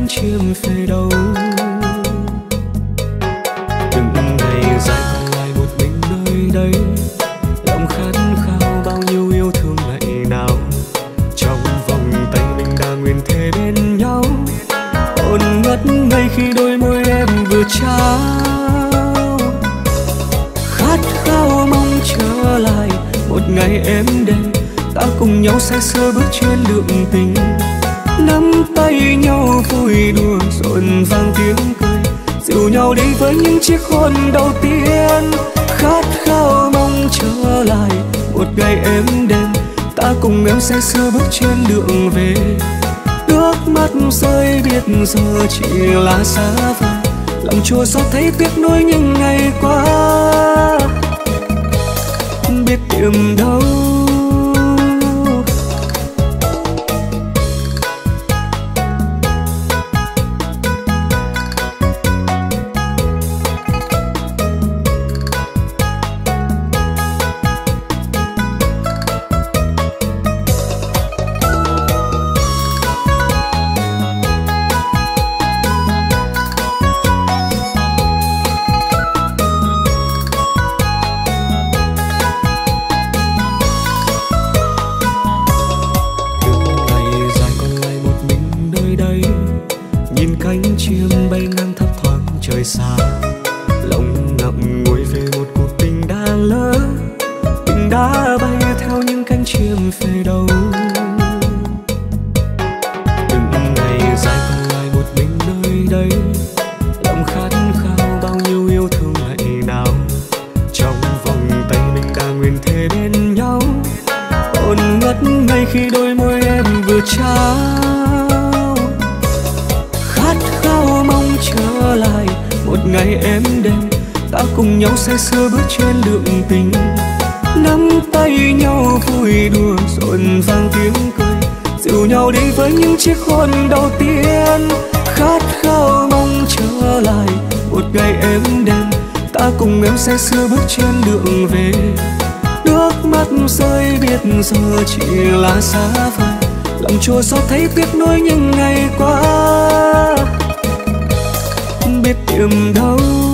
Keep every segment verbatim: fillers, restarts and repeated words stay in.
chim về đâu. Từng ngày dài còn lại một mình nơi đây, lòng khát khao bao nhiêu yêu thương ngày nào. Trong vòng tay mình đã nguyện thề bên nhau, ôn ngất ngây khi đôi môi em vừa trao. Khát khao mong trở lại một ngày em đến, ta cùng nhau say sưa bước trên đường tình. Nắm tay nhau vui đùa rộn vang tiếng cười, dìu nhau đi với những chiếc hôn đầu tiên. Khát khao mong trở lại một ngày em đến, ta cùng em say sưa bước trên đường về. Nước mắt rơi biết giờ chỉ là xa vời, lòng chua xót thấy tiếc nuối những ngày qua. Biết tìm đâu xa, lòng ngậm ngùi về một cuộc tình đã lỡ, tình đã bay theo những cánh chim về đâu. Từng ngày dài còn lại một mình nơi đây, lòng khát khao bao nhiêu yêu thương ngày nào. Trong vòng tay mình đã nguyện thề bên nhau, ôn ngất ngây khi đôi môi em vừa trao. Khát khao mong trở lại một ngày em đến, ta cùng nhau say sưa bước trên đường tình. Nắm tay nhau vui đùa rộn vang tiếng cười, dìu nhau đi với những chiếc hôn đầu tiên. Khát khao mong trở lại một ngày em đến, ta cùng em say sưa bước trên đường về. Nước mắt rơi biết giờ chỉ là xa vời, lòng chua xót thấy tiếc nuối những ngày qua. Biết tìm đâu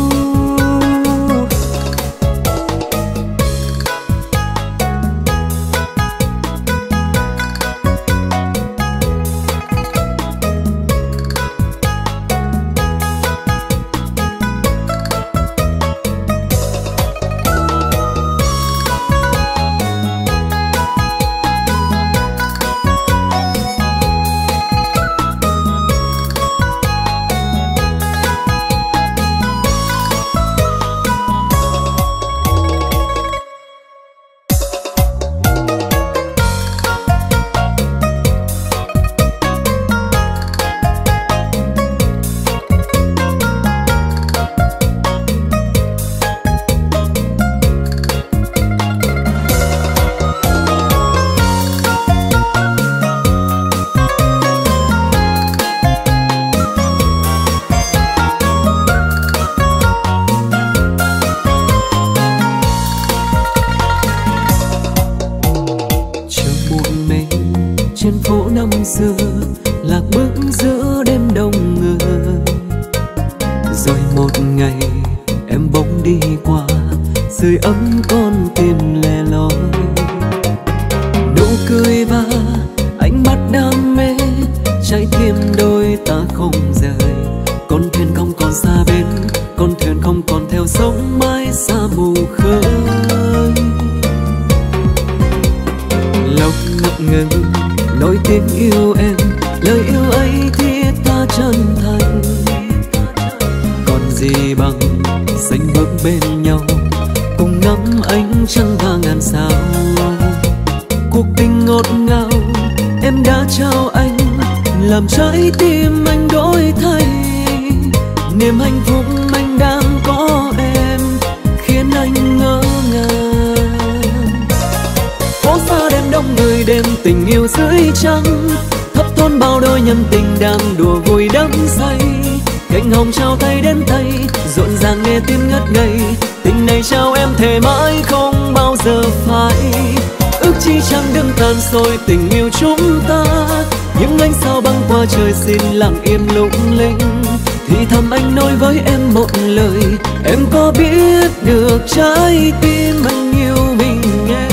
lạc bước giữa đêm đông người. Rồi một ngày em bỗng đi qua, sưởi ấm con tim lẻ loi. Nụ cười và ánh mắt đam mê trái tim đôi ta không rời. Con thuyền không còn xa bên, con thuyền không còn theo sóng mãi xa mù khơi. Lòng ngập ngừng nói tiếng yêu em, lời yêu ấy thiết tha chân thành. Còn gì bằng xanh bước bên nhau, cùng ngắm ánh trăng và ngàn sao. Cuộc tình ngọt ngào em đã trao anh, làm trái tim anh đổi thay. Niềm hạnh phúc anh đang có em khiến anh ngỡ ngàng. Phố xa đêm đông người, đêm tình yêu dưới trăng, thấp thoáng bao đôi nhân tình đang đùa vui đắm say. Cánh hồng trao tay đến tay, rộn ràng nghe tim ngất ngây. Tình này trao em thề mãi không bao giờ phai. Ước chi chẳng đừng tàn xôi tình yêu chúng ta, những ánh sao băng qua trời xin lặng im lung linh. Thì thầm anh nói với em một lời, em có biết được trái tim anh yêu mình nghe.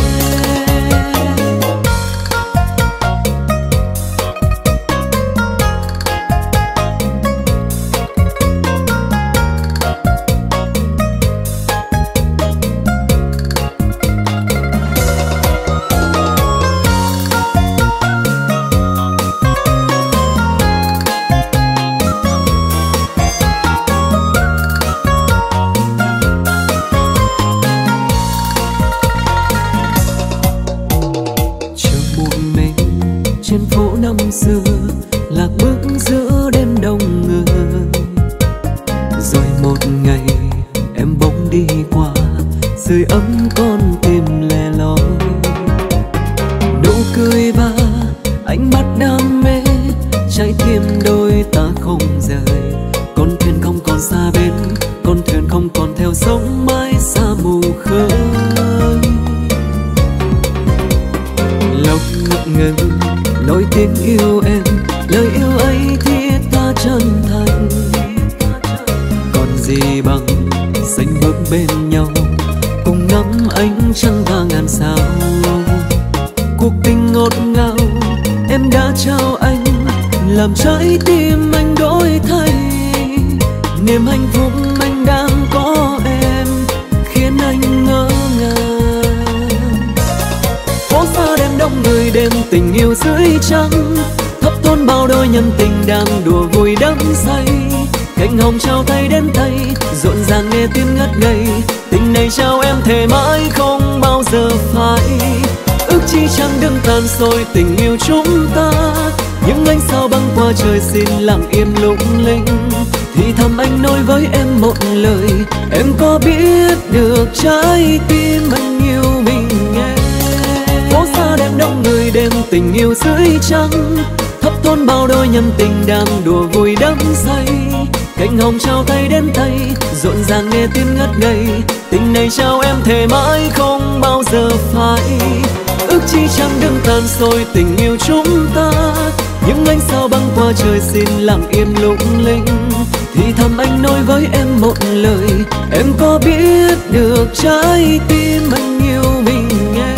Xưa lạc bước giữa đêm đông người, rồi một ngày em bỗng đi qua, sưởi ấm con tim lẻ loi. Nụ cười và ánh mắt đam mê, trái tim đôi ta không rời. Con thuyền không còn xa bên, con thuyền không còn theo sóng mãi xa mù khơi. Lòng ngập ngừng nói tiếng yêu em, lời yêu ấy thiết tha chân thành. Còn gì bằng xanh bước bên nhau, cùng ngắm ánh trăng và ngàn sao. Cuộc tình ngọt ngào em đã trao anh, làm trái tim anh đổi thay. Niềm hạnh phúc anh đang có em khiến anh ngỡ ngàng. Phố xa đêm đông người, đêm tình yêu dưới trăng, thấp thoáng bao đôi nhân tình đang đùa vui đắm say. Cánh hồng trao tay đến tay, rộn ràng nghe tiếng ngất ngây. Tình này trao em thề mãi không bao giờ phai. Ước chi trăng đừng tàn xôi tình yêu chúng ta, những ánh sao băng qua trời xin lặng im lung linh. Thì thầm anh nói với em một lời, em có biết được trái tim anh yêu mình nghe. Phố xa đêm đông người, đêm tình yêu dưới trăng, thấp thoáng bao đôi nhân tình đang đùa vui đắm say. Cánh hồng trao tay đến tay, rộn ràng nghe tiếng ngất ngây. Tình này trao em thề mãi không bao giờ phai. Ước chi trăng đừng tàn xôi tình yêu chúng ta, những ánh sao băng qua trời xin lặng im lung linh. Thì thầm anh nói với em một lời, em có biết được trái tim anh yêu mình nghe.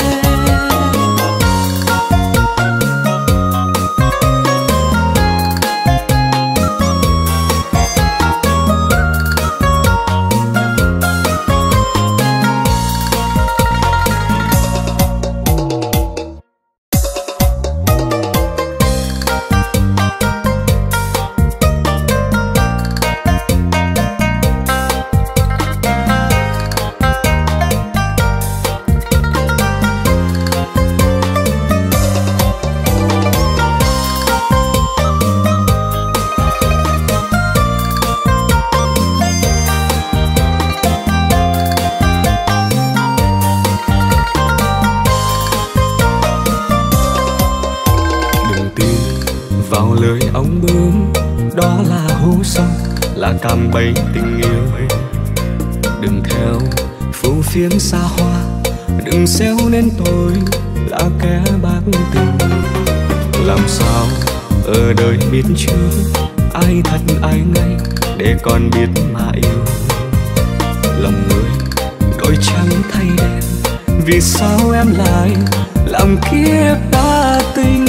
Là cạm bẫy tình yêu, đừng theo phù phiếm xa hoa, đừng xéo nên tôi là kẻ bạc tình. Làm sao ở đời biết chưa ai thật ai ngay, để còn biết mà yêu. Lòng người đổi trắng thay đen, vì sao em lại làm kiếp ta tình.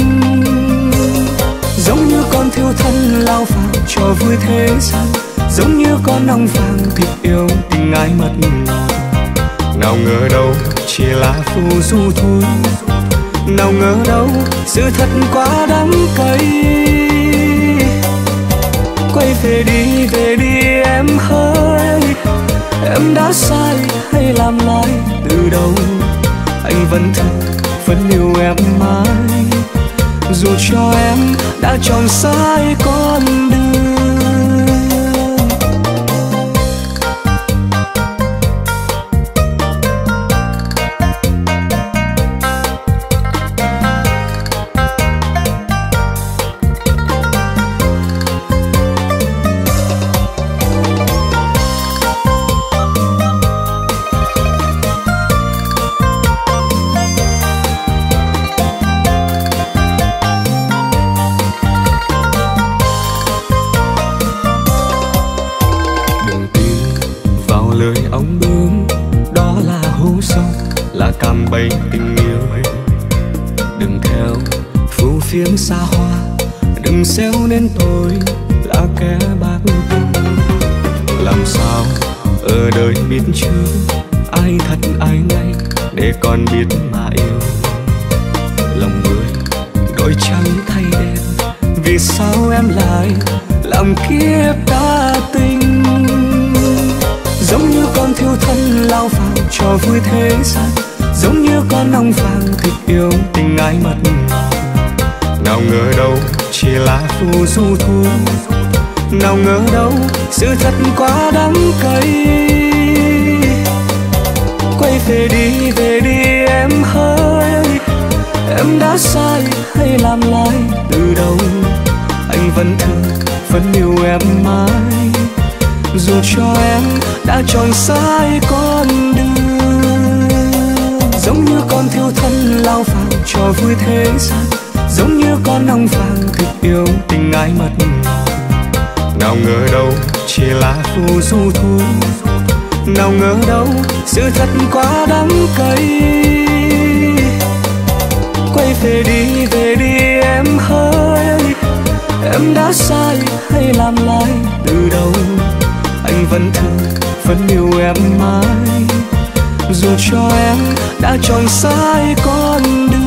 Giống như con thiêu thân lao vào cho vui thế gian, giống như con ong vàng thịt yêu tình ai mất ngọt. Nào ngờ đâu chỉ là phù du thôi, nào ngờ đâu sự thật quá đắng cay. Quay về đi, về đi em hỡi, em đã sai hay làm lại từ đầu. Anh vẫn thật vẫn yêu em mãi, dù cho em đã chọn sai con đường. nên xa hoa, đừng xéo nên tôi là kẻ bạc tình. Làm sao ở đời biết chưa, ai thật ai ngây để còn biết mà yêu. Lòng người đổi trắng thay đen, vì sao em lại làm kiếp ta tình. Giống như con thiêu thân lao vào trò vui thế gian, giống như con ong vàng thích yêu tình ai mất ngỏ. Nào ngờ đâu chỉ là phù du thôi, nào ngờ đâu sự thật quá đắng cay. Quay về đi, về đi em hỡi, em đã sai hay làm lại từ đầu. Anh vẫn thương, vẫn yêu em mãi, dù cho em đã chọn sai con đường. Giống như con thiêu thân lao vào trò vui thế gian, giống như con ong vàng thích yêu tình ai mất ngỏ. Nào ngờ đâu chỉ là phù du thôi, nào ngờ đâu sự thật quá đắng cay. Quay về đi, về đi em hỡi, em đã sai hay làm lại từ đầu. Anh vẫn thương, vẫn yêu em mãi, dù cho em đã chọn sai con đường.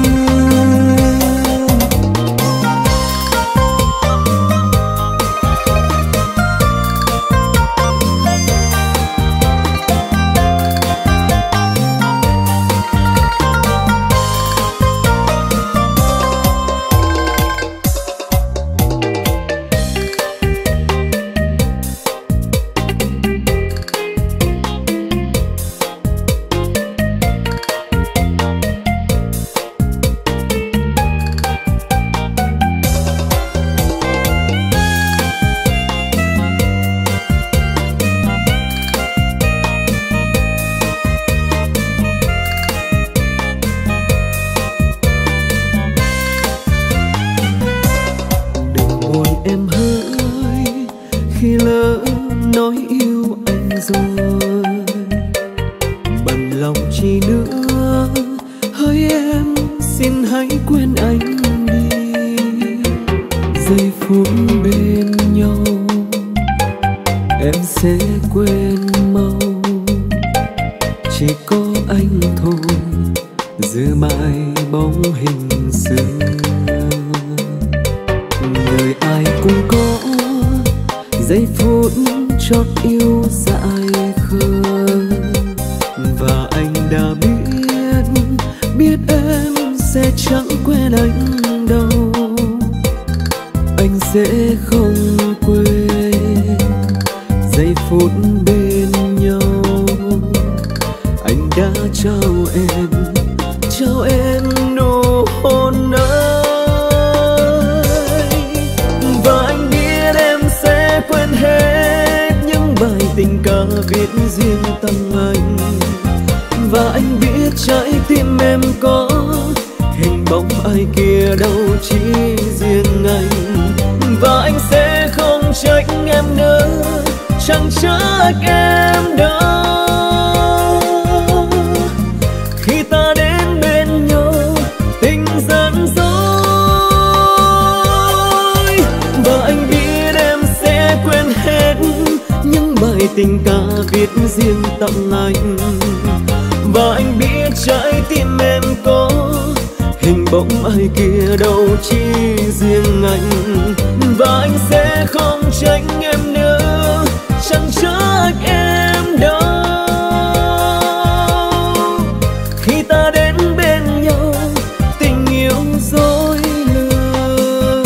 Tình ca viết riêng tặng anh, và anh biết trái tim em có hình bóng ai kia đâu chỉ riêng anh. Và anh sẽ không trách em nữa, chẳng trách em đâu. Khi ta đến bên nhau, tình yêu dối lừa.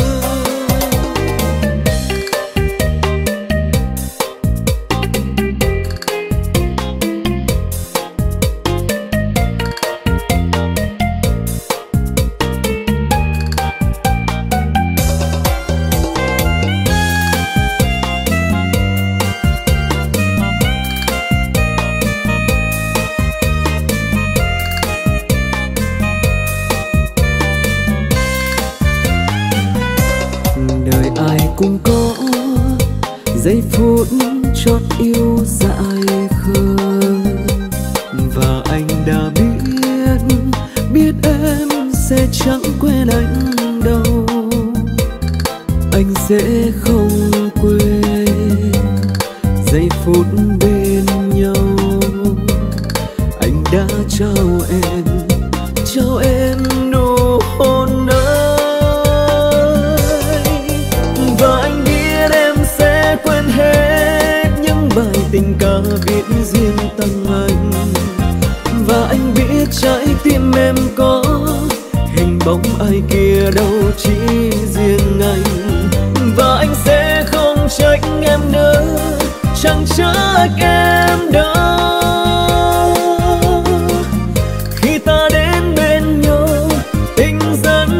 Cũng có giây phút chót yêu dại khờ, và anh đã biết biết em sẽ chẳng quên anh đâu. sẽ không quên giây phút bên nhau. Anh đã trao em, trao em nụ hôn ấy, và anh biết em sẽ quên hết những bài tình ca viết riêng tặng anh. Và anh biết trái tim em có hình bóng ai kia đâu chỉ riêng anh. Và anh sẽ không trách em nữa, chẳng trách em đâu. Khi ta đến bên nhau tình gian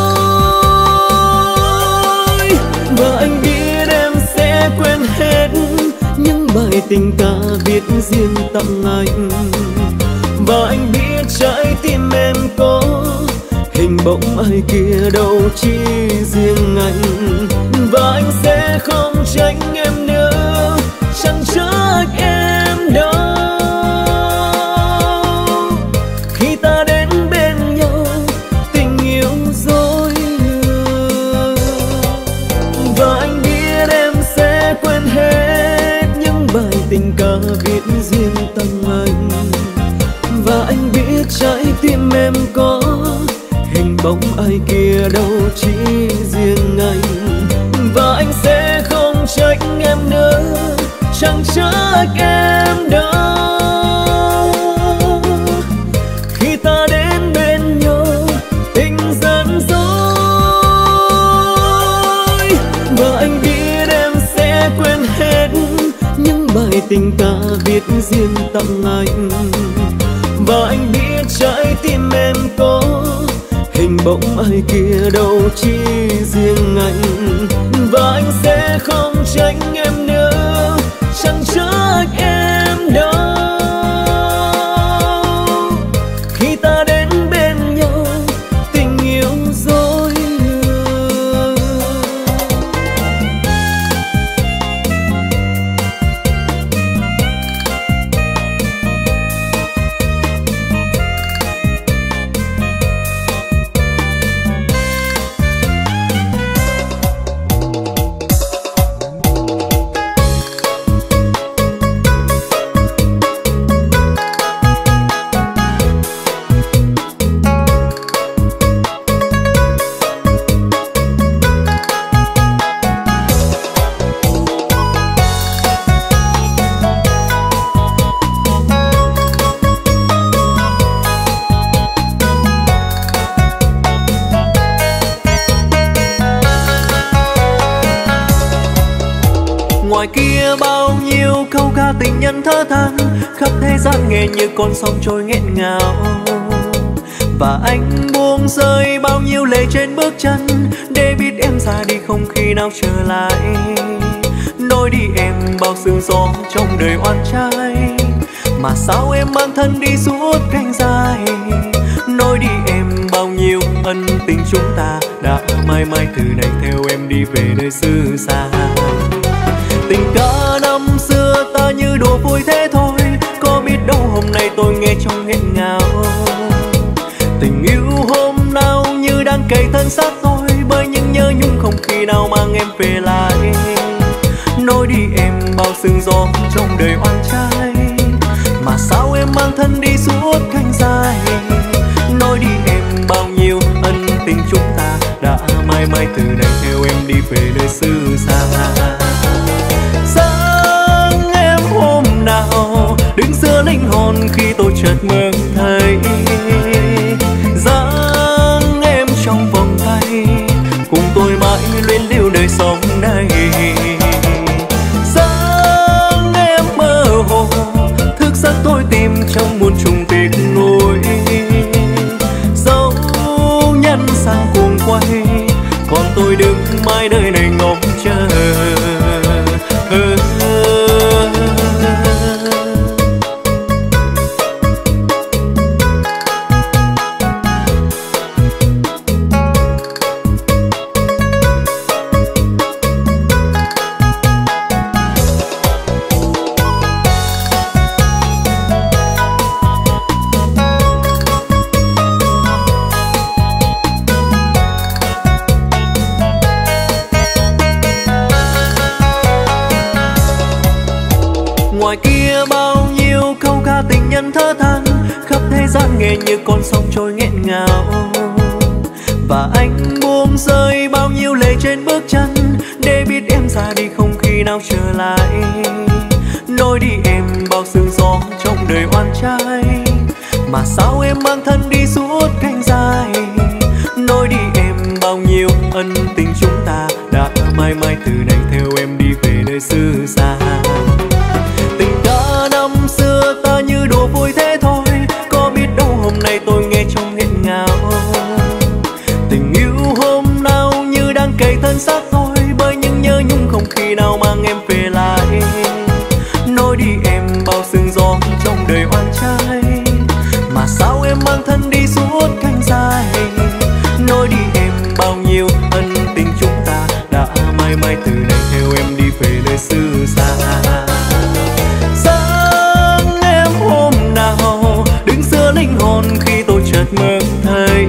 dối, và anh biết em sẽ quên hết những bài tình ca viết riêng tặng anh. Và anh biết trái tim em có hình bóng ai kia đâu chỉ riêng anh. Và anh sẽ không trách em nữa, chẳng trách em đâu. Khi ta đến bên nhau tình yêu dối lừa, và anh biết em sẽ quên hết những bài tình ca viết riêng tặng anh. Và anh biết trái tim em có hình bóng ai kia đâu chỉ riêng anh. Và anh sẽ không trách em nữa, chẳng trách em đâu. Khi ta đến bên nhau tình gian dối, và anh biết em sẽ quên hết những bài tình ca viết riêng tặng anh. Và anh biết trái tim em có hình bóng ai kia đâu chỉ riêng anh. Và anh sẽ không trách em nữa, chẳng trách em đâu. Khi ta đến bên nhau tình yêu dối lừa. Ngoài kia bao nhiêu câu ca tình nhân thơ than, khắp thế gian nghe như con sông trôi nghẹn ngào. Và anh buông rơi bao nhiêu lệ trên bước chân, để biết em ra đi không khi nào trở lại. Nói đi em bao sương gió trong đời oan trai, mà sao em mang thân đi suốt cánh dài. Nói đi em bao nhiêu ân tình chúng ta đã mãi mãi từ nay theo em đi về nơi xứ xa. Tình ca năm xưa ta như đùa vui thế thôi, có biết đâu hôm nay tôi nghe trong nghẹn ngào. Tình yêu hôm nào như đang cày thân xác tôi, bởi những nhớ nhung không khi nào mang em về lại. Nói đi em bao sương gió trong đời oan trai, mà sao em mang thân đi suốt cánh dài. Nói đi em bao nhiêu ân tình chúng ta đã mãi mãi từ nay theo em đi về nơi xứ xa. Sáng em hôm nào đứng giữa linh hồn khi tôi chợt mơ thấy dáng em trong vòng tay, cùng tôi mãi luyến lưu đời sống này. Dáng em mơ hồ thức giấc tôi tìm trong muôn trùng tiếc nuối, dấu nhân sang cuồng quay, còn tôi đứng mãi nơi này ngóng chờ. ngoài kia bao nhiêu câu ca tình nhân thơ than, khắp thế gian nghe như con sông trôi nghẹn ngào. Và anh buông rơi bao nhiêu lệ trên bước chân, để biết em ra đi không khi nào trở lại. Nói đi em bao sương gió trong đời oan trai, mà sao em mang thân đi suốt cánh dài. Nói đi em bao nhiêu ân tình chúng ta đã mãi mãi từ nay theo em đi về nơi xứ xa. Tình ca năm xưa ta như đùa vui thế thôi, có biết đâu hôm nay tôi nghe trong nghẹn ngào. Tình yêu hôm nào như đang cày thân xác tôi, bởi những nhớ nhung không khi nào mang em về lại. Nói đi em bao sương gió trong đời oan trai, mà sao em mang thân đi suốt cánh dài. Nói đi em bao nhiêu ân tình chúng ta đã mãi mãi từ nay theo em đi về nơi xứ xa. Sáng em hôm nào đứng giữa linh hồn khi tôi chợt mơ thấy,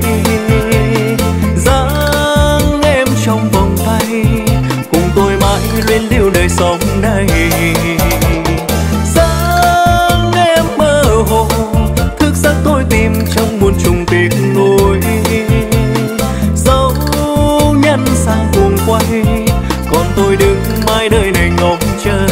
dáng em trong vòng tay cùng tôi mãi luyến lưu đời sống đây. Dáng em mơ hồ thức giấc tôi tìm trong muôn trùng tiếc nuối, dấu nhân sang cuồng quay còn tôi đứng mãi đời này ngóng chờ.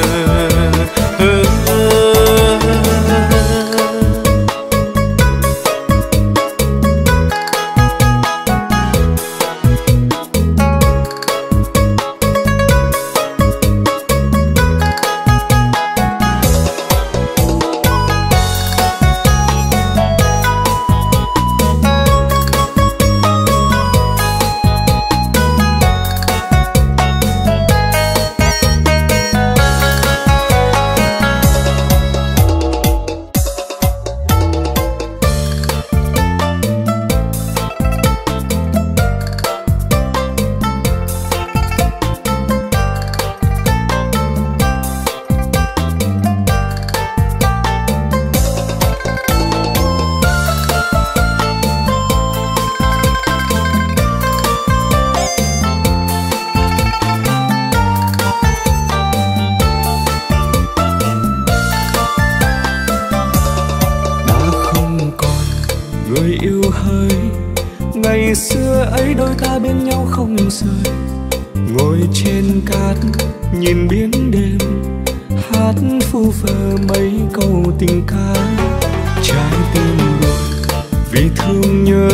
Nhìn biển đêm hát phu phờ mấy câu tình ca, trái tim buồn vì thương nhớ,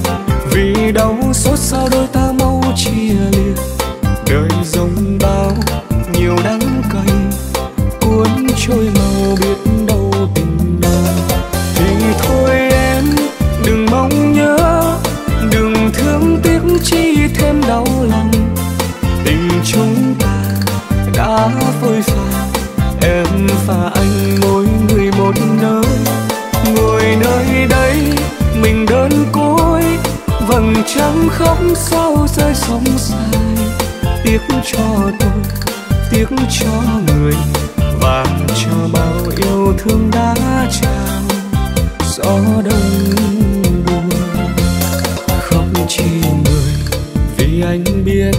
vì đau xót sao đôi ta mau chia lìa. Đời rông bão nhiều đắng cay, cuốn trôi màu biết đâu tình nào. Thì thôi em đừng mong nhớ, đừng thương tiếc chi thêm đau lòng. Tình chúng ta đã phôi pha, em và anh mỗi người một nơi. Ngồi nơi đây mình đơn côi, vầng trăng khóc sao rơi sóng dài. Tiếc cho tôi, tiếc cho người, và cho bao yêu thương đã trao. Gió đông buồn khóc chi người, vì anh biết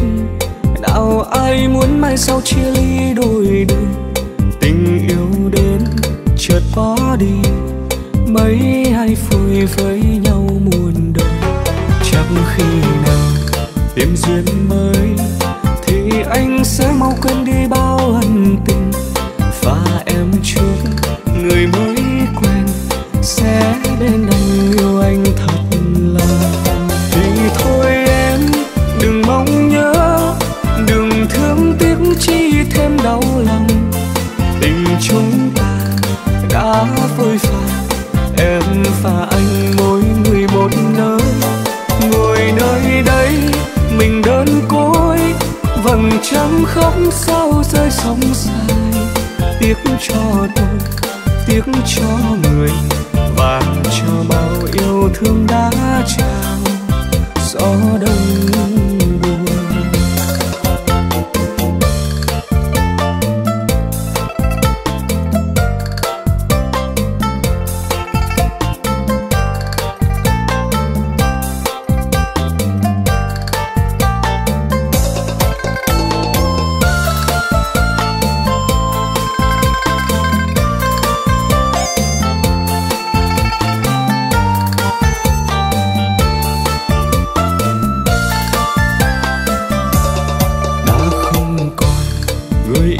nào ai muốn mai sau chia ly đôi đường. Tình yêu đến chợt bỏ đi, mấy ai phôi với nhau muôn đời. Chắc khi nào tìm duyên mới thì anh sẽ mau quên đi bao ân tình. Và em chúc người mới quen sẽ bên anh yêu anh thật lòng. Thì thôi em đừng mong nhớ, đừng thương tiếc chi thêm đau lòng. Tình chúng ta đã phôi pha, em và anh mỗi người một nơi. Ngồi nơi đây mình đơn côi, vầng trăng khóc sao rơi sóng dài. Tiếc cho tôi, tiếc cho người, và cho bao yêu thương đã trao. Gió đông buồn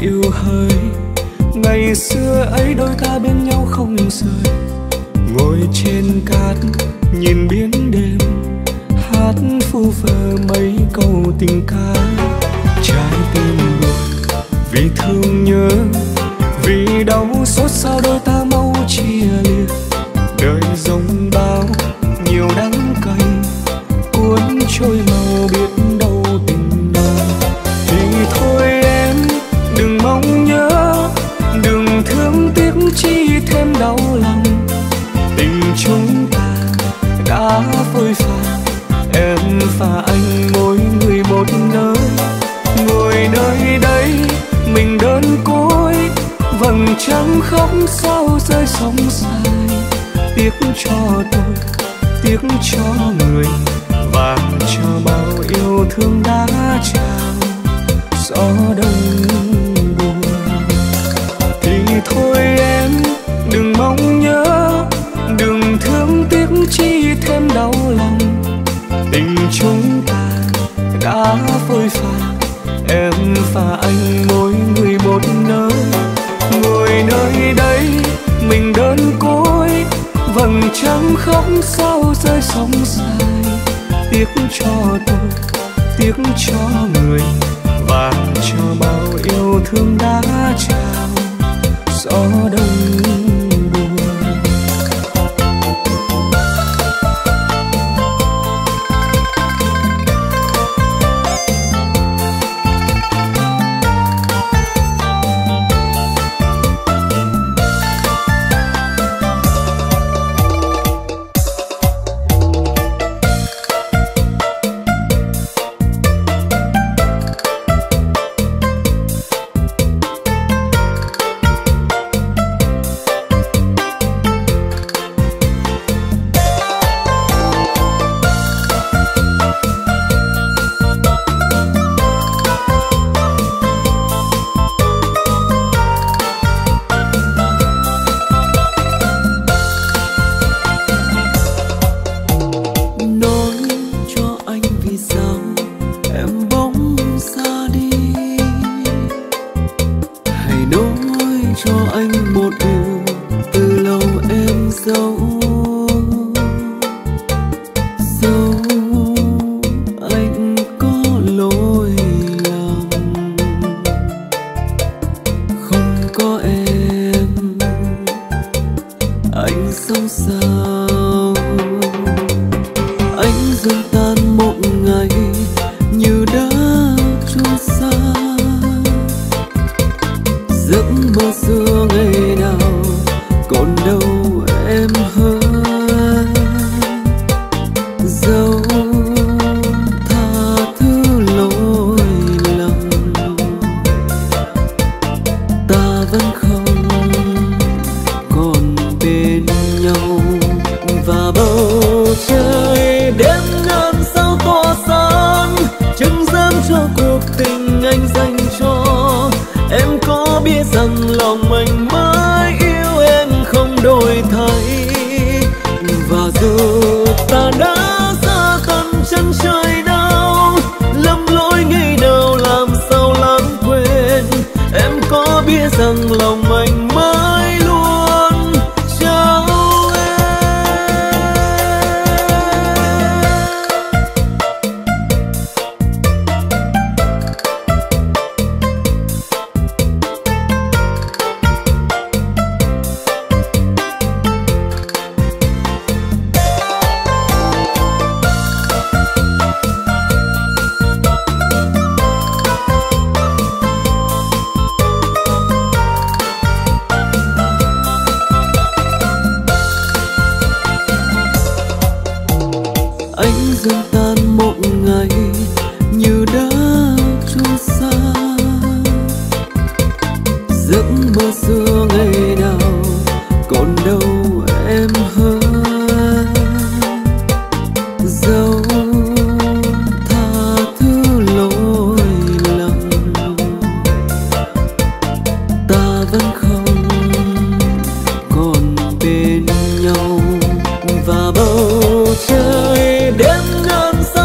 yêu hỡi. Ngày xưa ấy đôi ta bên nhau không rời, ngồi trên cát nhìn biển đêm, hát phu phờ mấy câu tình ca. Trái tim buồn vì thương nhớ, vì đau xót sao đôi ta mau chia lìa. Đời rông bão nhiều đắng cay, cuốn trôi màu biết đâu tình nào. Thì thôi em đừng mong nhớ, đừng thương tiếc chi thêm đau lòng. Tình chúng ta đã phôi pha, em và anh mỗi người một nơi. Ngồi nơi đây mình đơn côi, vầng trăng khóc sao rơi sóng dài. Tiếc cho tôi, tiếc cho người, và cho bao yêu thương đã trao gió đông buồn. Thì thôi em đừng mong nhớ, đừng thương tiếc chi thêm đau lòng. Tình chúng ta đã phôi pha, em và anh mỗi người một nơi. Ngồi nơi đây mình đơn côi, vầng trăng khóc sao rơi sóng dài. Tiếc cho tôi, tiếc cho người, và cho bao yêu thương đã trao gió đông buồn.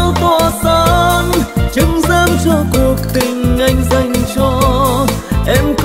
cho cuộc tình anh dành cho em.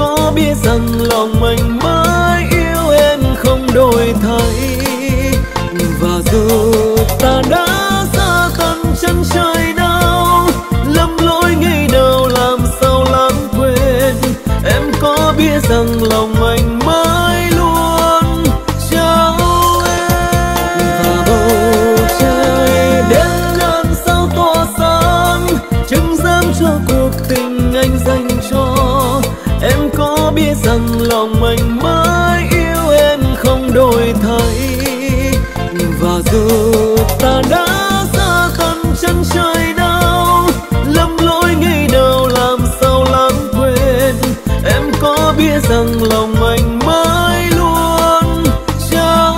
rằng lòng anh mãi yêu em không đổi thay. Và giờ ta đã xa tận chân trời đâu, lầm lỗi ngày nào làm sao lãng quên. Em có biết rằng lòng anh mãi luôn trao em. Và bầu trời đêm làm sao tỏa sáng, chứng giám cho cuộc tình anh dành cho. Em có biết rằng lòng anh mãi yêu em không đổi thay. Và giờ ta đã xa tận chân trời đâu, lầm lỗi ngày nào làm sao lãng quên. Em có biết rằng lòng anh mãi luôn trao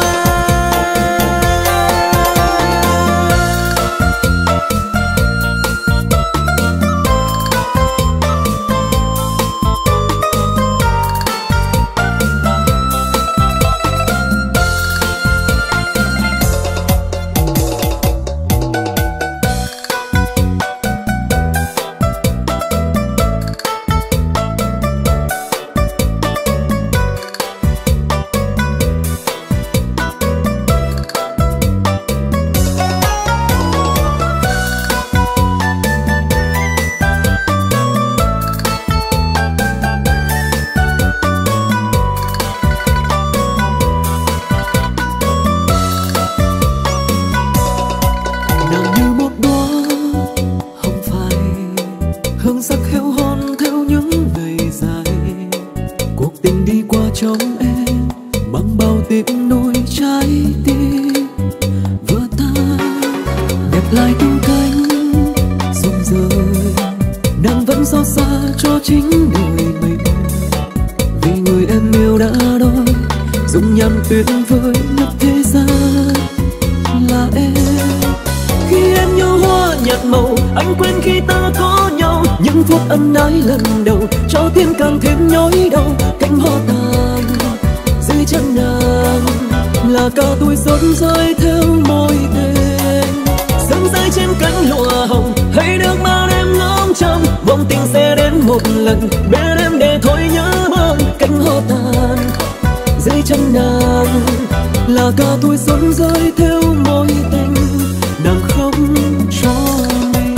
tuyệt vời nhất thế gian là em. Khi em như hoa nhạt màu, anh quên khi ta có nhau. Những phút ân ái lần đầu cho tim càng thêm nhói đau. Cánh hoa tàn dưới chân nàng là cả tuổi xuân rơi theo môi tên. Sương rơi trên cánh lụa hồng, hãy nước mắt em ngóng trông. Vòng tình sẽ đến một lần bên em để thôi nhớ mong. Cánh hoa tàn dưới chân nàng là cả tuổi xuân rơi theo môi tình. Nàng không cho mình.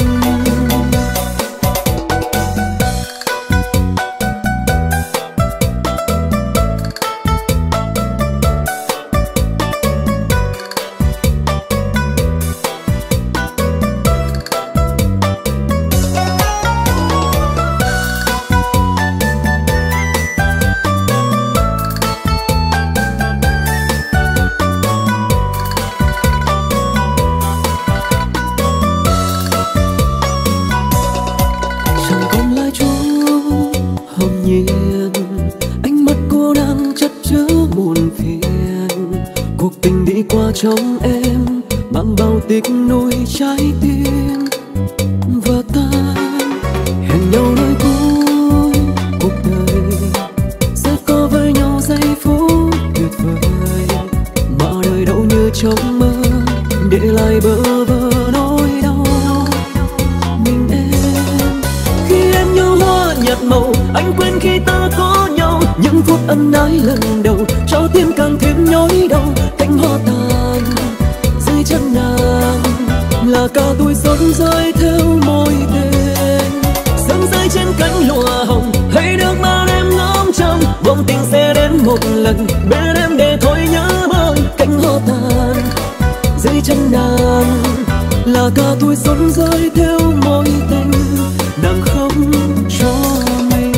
Trong em mang bao tiếc nuối trái tim và ta hẹn nhau nơi cuối cuộc đời sẽ có với nhau giây phút tuyệt vời, mà đời đâu như trong mơ để lại bơ vơ nỗi đau. Mình em khi em như hoa nhạt màu, anh quên khi ta có nhau. Những phút ân ái lần đầu cho tim càng thêm nhói đau. Cánh hoa tàn dưới chân nàng là cả tuổi xuân rơi theo môi tên. Sương rơi trên cánh lụa hồng, hãy nước mắt em ngóng trông. Vòng tình sẽ đến một lần bên em để thôi nhớ mong. Cánh hoa tàn dưới chân nàng là cả tuổi xuân rơi theo môi tình. Nàng không cho mình.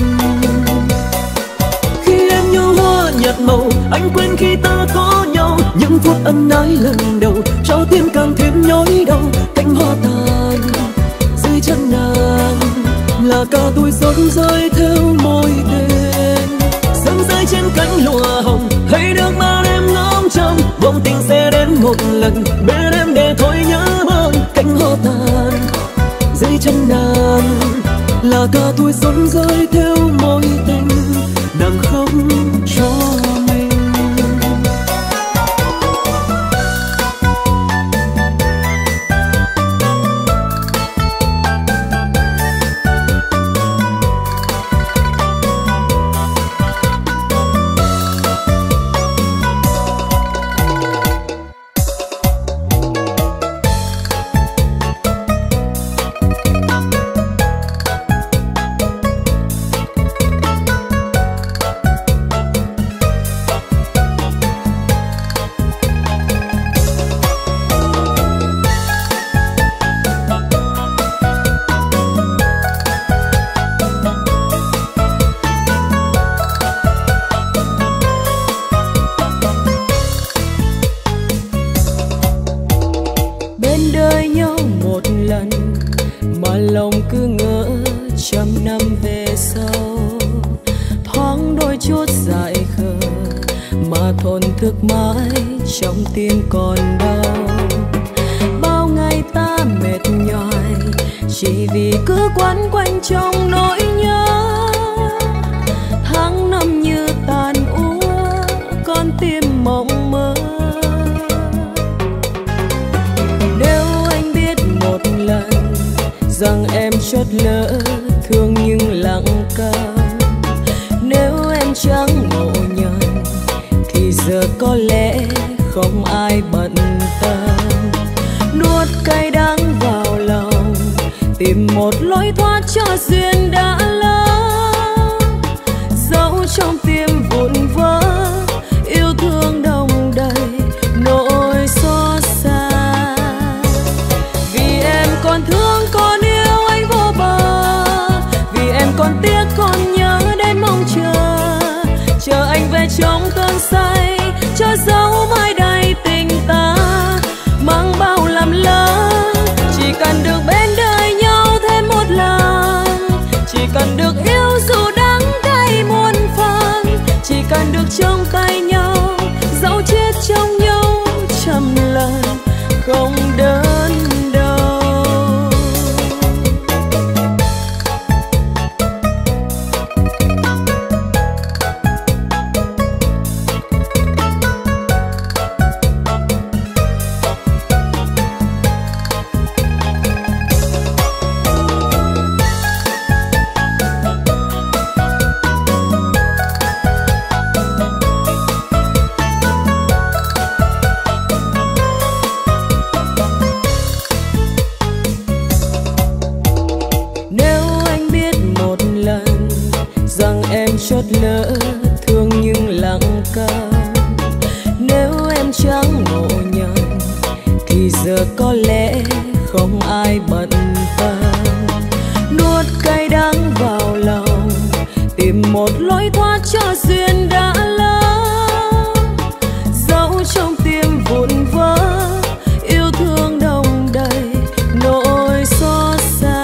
Khi em như hoa nhạt màu, anh quên khi ta có nhau. Những phút ân ái lần đầu cho tim càng thêm nhói đau. Cánh hoa tàn dưới chân nàng là cả tuổi xuân rơi theo môi tên. Sương rơi trên cánh lụa hồng, hãy nước mắt em ngóng trông. Vòng tình sẽ đến một lần bên em để thôi nhớ mong. Cánh hoa tàn dưới chân nàng là cả tuổi xuân rơi theo môi tình. Nàng không cho mình. mỗi chút dại khờ mà thổn thức mãi trong tim còn đau. Bao ngày ta mệt nhòi chỉ vì cứ quấn quanh trong nỗi nhớ. Tháng năm như tàn úa con tim mộng mơ. Nếu anh biết một lần rằng em chót lỡ thương nhưng lặng câm, nếu em chẳng ngộ nhận thì giờ có lẽ không ai bận tâm. Nuốt cay đắng vào lòng, tìm một lối thoát cho duyên đã lỡ. Dẫu trong tim vụn vỡ, yêu thương đong đầy nỗi xót xa. Vì em còn thương còn yêu anh vô bờ, vì em còn tiếc còn nhớ đến mong chờ. Chờ anh về trong cơn say, cho dấu mãi đầy tình ta mang bao làm lỡ. Chỉ cần được bên đời nhau thêm một lần, chỉ cần được yêu dù đắng cay muôn phần, chỉ cần được trong tay nhau dẫu chết trong nhau trăm lần không đơn đau. Chót lỡ thương nhưng lặng câm, nếu em chẳng ngộ nhận thì giờ có lẽ không ai bận tâm. Nuốt cay đắng vào lòng, tìm một lối thoát cho duyên đã lỡ. Dẫu trong tim vụn vỡ, yêu thương đong đầy nỗi xót xa.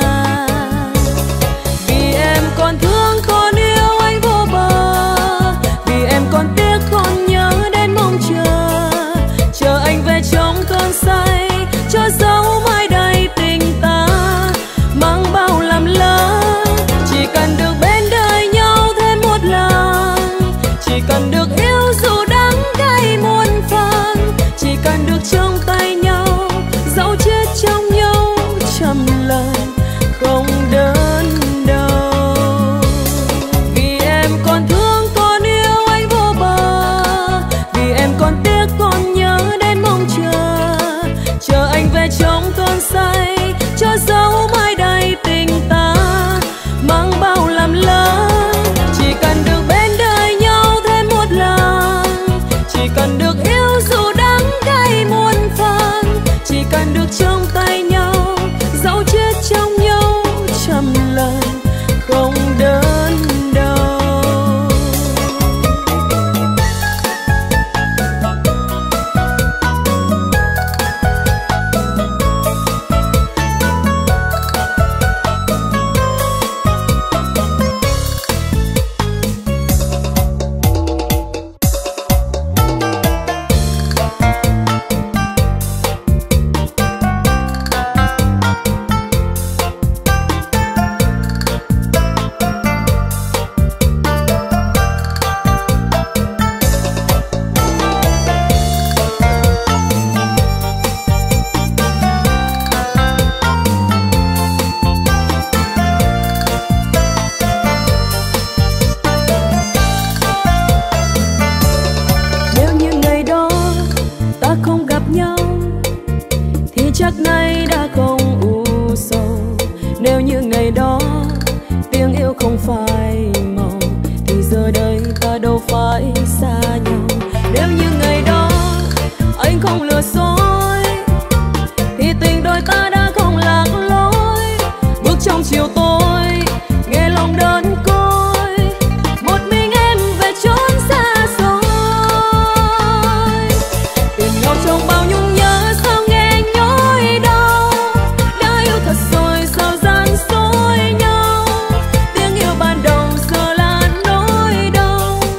Vì em còn thương còn yêu anh vô bờ, vì em còn tiếc còn nhớ đến mong chờ. Chờ anh về trong cơn say, cho dấu mãi đầy tình ta mang bao làm lỡ. Chỉ cần được bên đời nhau thêm một lần, chỉ cần được yêu dù đắng cay muôn phần, chỉ cần được trong tay nhau dẫu chết trong nhau trăm lần không đơn đau. Vì em còn thương còn yêu anh vô bờ, vì em còn tiếc còn nhớ đến mong chờ. Chờ anh về trong cơn say, cho dấu mãi đầy tình ta mang bao làm lỡ. Chỉ cần được bên đời nhau thêm một lần, chỉ cần được yêu dù đắng cay muôn phần, chỉ cần được trong tay nhau dẫu chết trong nhau trăm lần không đơn đau. Chắc nay đã không u sầu. Nếu như ngày đó tiếng yêu không phai màu, thì giờ đây ta đâu phải xa nhau. Nếu như ngày đó anh không lừa dối, thì tình đôi ta đã không lạc lối. Bước trong chiều tối nghe lòng đơn côi, một mình em về chốn xa xôi. Tìm nhau trong bao nhung nhớ, sao nghe nhói đau. Đã yêu thật rồi sao gian dối nhau. Tiếng yêu ban đầu giờ là nỗi đau.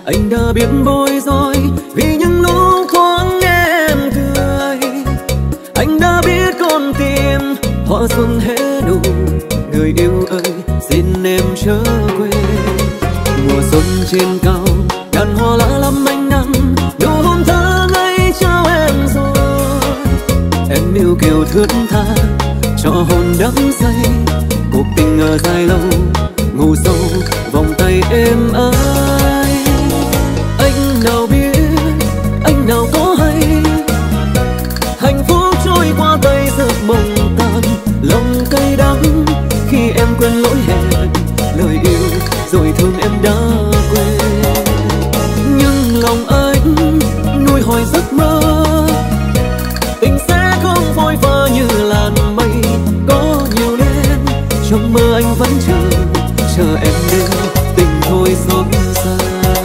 anh đã biết bối rối vì những lúc thoáng nghe em cười. Anh đã biết con tim hoa xuân hé nụ, người yêu ơi xin em chớ quên. Mùa xuân trên cao đàn hoa lá lắm anh nắng, nụ hôn thơ ngây trao em rồi. Em yêu kiều thướt tha cho hồn đắm say, cuộc tình ở dài lâu ngủ sâu vòng tay êm ái. Anh nào biết, anh nào có hay, hạnh phúc trôi qua tay giấc mộng tan, lòng cay đắng khi em quên lỗi hẹn lời yêu rồi thương em đã quên. Nhưng lòng anh nuôi hỏi giấc mơ, tình sẽ không phôi pha như làn mây có nhiều đêm. Trong mơ anh vẫn chờ, chờ em đến tình thôi xót xa.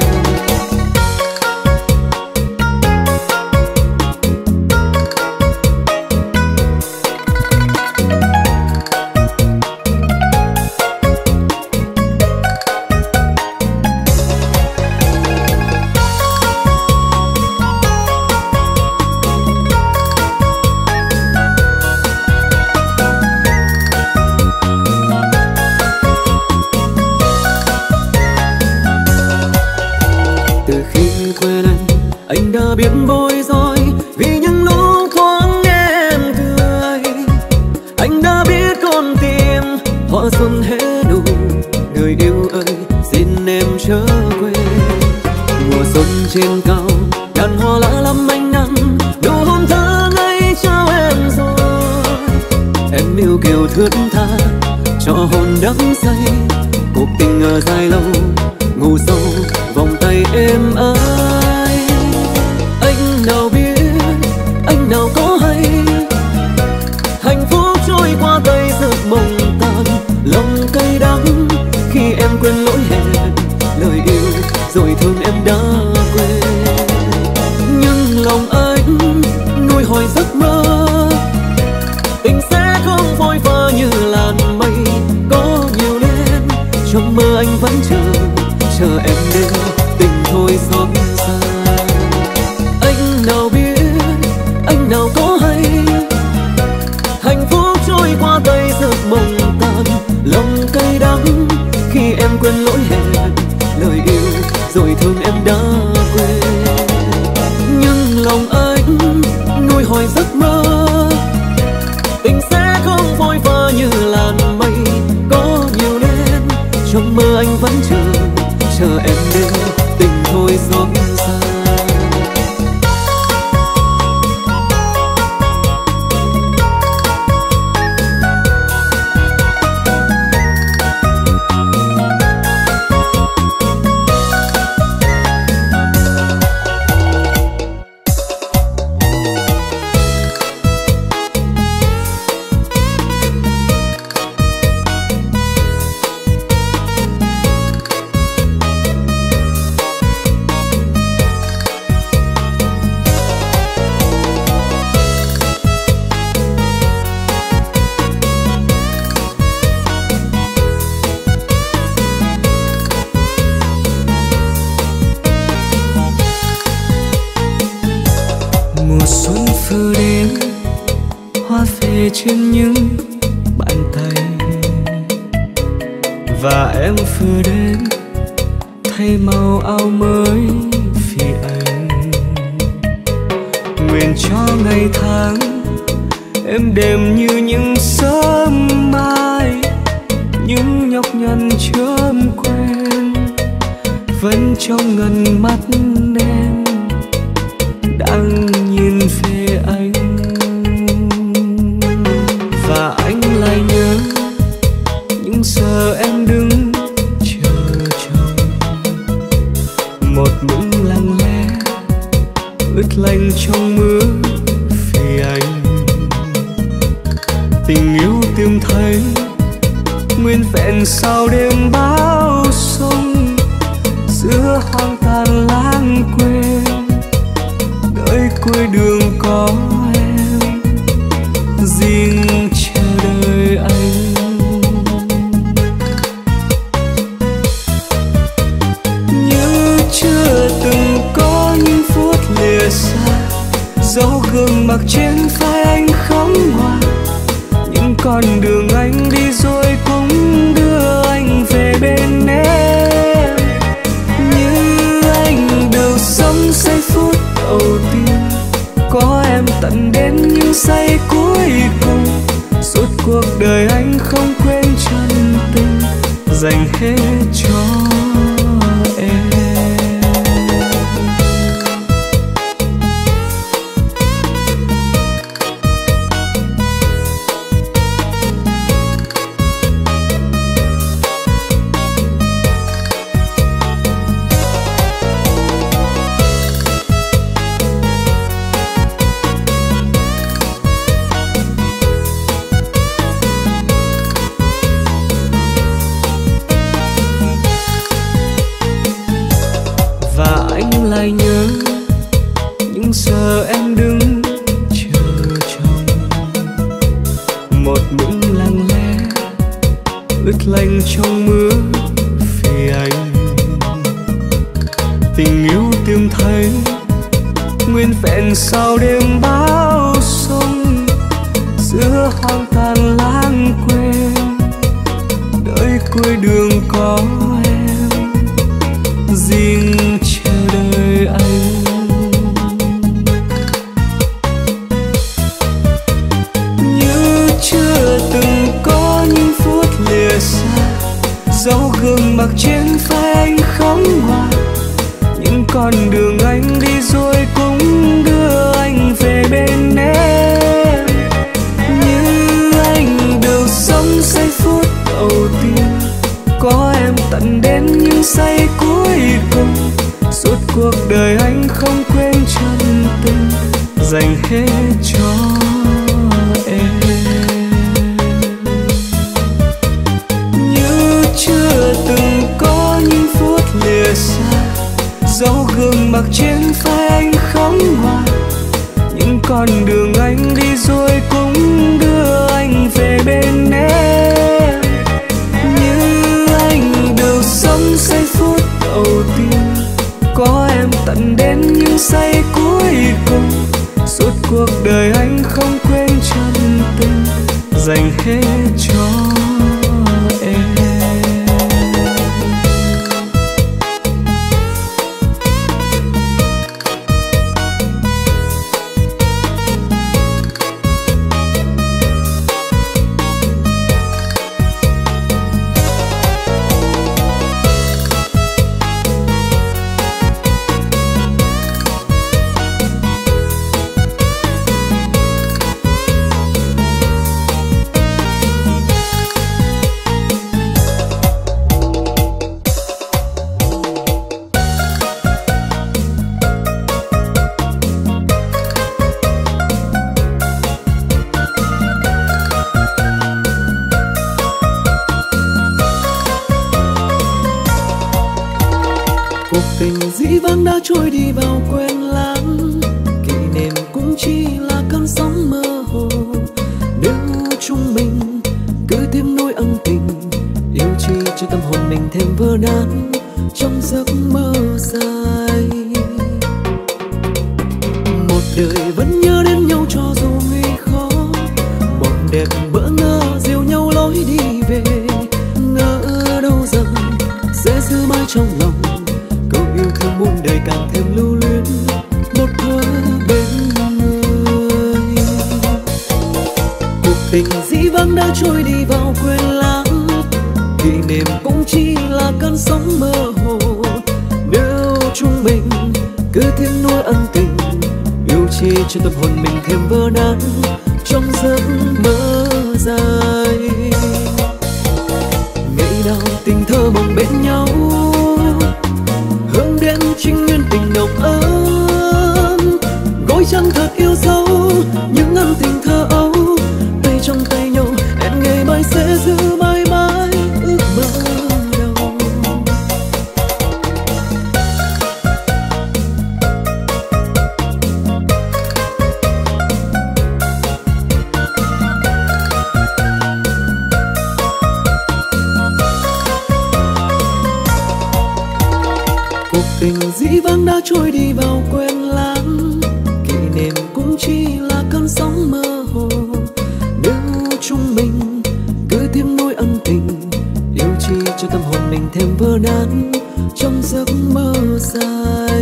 Biết bối rối vì những lúc thoáng nghe em cười. Anh đã biết con tim hoa xuân hé nụ, người yêu ơi xin em chớ quên. Mùa xuân trên cao đàn hoa lá lắm ánh nắng, nụ hôn thơ ngây trao em rồi. Em yêu kiều thướt tha cho hồn đắm say, cuộc tình ở dài lâu ngủ sâu vòng tay êm ái. Anh nào biết, anh nào có hay, hạnh phúc trôi qua tay giấc mộng tan, lòng cay đắng khi em quên lỗi hẹn lời yêu rồi thương em đã quên. Nhưng lòng anh nuôi hỏi giấc mơ, tình sẽ không phôi pha như làn mây có nhiều đêm. Trong mơ anh vẫn chờ, chờ em đến tình thôi xót xa. Anh nào biết, anh nào có hay, hạnh phúc trôi qua tay giấc mộng tan, lòng cay đắng khi em quên lỗi hẹn lời yêu rồi thương em đã quên. Nhưng lòng anh nuôi hỏi giấc mơ, tình sẽ không phôi pha như làn mây có nhiều đêm. Trong mơ anh vẫn chờ, chờ em đến tình thôi xót xa. Trên những bàn tay và em vừa đến thay màu áo mới vì anh. Nguyện cho ngày tháng êm đềm như những sớm mai, những nhọc nhằn chớm quên vẫn trong ngần mắt em đang nhìn về anh. Và anh lại nhớ những giờ em đứng chờ chồng, một mình lặng lẽ ướt lạnh trong mưa vì anh. Tình yêu tìm thấy nguyên vẹn sau đêm bão sông, giữa hoang tàn lãng quên nơi cuối đường có em riêng chờ đợi anh. Như chưa đường anh đi rồi cũng đưa anh về bên em. Như anh được sống giây phút đầu tiên, có em tận đến những giây cuối cùng. Suốt cuộc đời anh không quên chân tình dành hết cho em. Lại nhớ những giờ em đứng chờ chồng, một mình lặng lẽ ướt lạnh trong mưa vì anh. Tình yêu tìm thấy nguyên vẹn sau đêm bão sông, giữa hoang tàn lãng quên đợi cuối đường có em riêng chờ đợi anh. Như chưa từng có những phút lìa xa, dấu gương mặt trên vai anh khóc hòa. Những con đường anh đi rồi cũng đưa anh về bên em. Như anh được sống giây phút đầu tiên, có em tận đến những giây cuối cùng. Suốt cuộc đời anh không quên chân tình dành hết cho em. Như chưa từng có những phút lìa xa, dấu gương mặt trên vai anh khóc hòa. Những con đường anh đi rồi cũng đưa anh về bên em. Như anh được sống giây phút đầu tiên, có em tận đến những giây cuối cùng. Suốt cuộc đời anh không quên chân tình dành hết cho em. Dĩ vãng đã trôi đi vào quên lãng, kỷ niệm cũng chỉ là cơn sóng mơ hồ. Nếu chúng mình cứ thêm nỗi ân tình, yêu chi cho tâm hồn mình thêm vỡ nát trong giấc mơ dài. Một đời vẫn nhớ đến nhau cho dù nguy khó, mộng đẹp bỡ ngỡ dìu nhau lối đi về. Ngỡ đâu rằng sẽ giữ mãi trong lòng, yêu thương muôn đời càng thêm lưu luyến một thuở bên người. Cuộc tình dĩ vãng đã trôi đi vào quên lãng, kỷ niệm cũng chỉ là cơn sóng mơ hồ. Nếu chúng mình cứ thêm nuôi ân tình, yêu chi cho tâm hồn mình thêm vỡ nát trong giấc mơ dài. Ngày nào tình thơ mộng bên nhau, hướng đến chính nguyên tình nồng ấm. Gối chăn thật yêu dấu những ân tình thơ ấu, tay trong tay nhau hẹn ngày mai sẽ giữ mãi mãi ước mơ đầu. Cuộc tình dĩ vãng đã trôi đi vào quên lãng, kỷ niệm cũng chỉ là cơn sóng mơ hồ. Nếu chúng mình vỡ nát trong giấc mơ dài.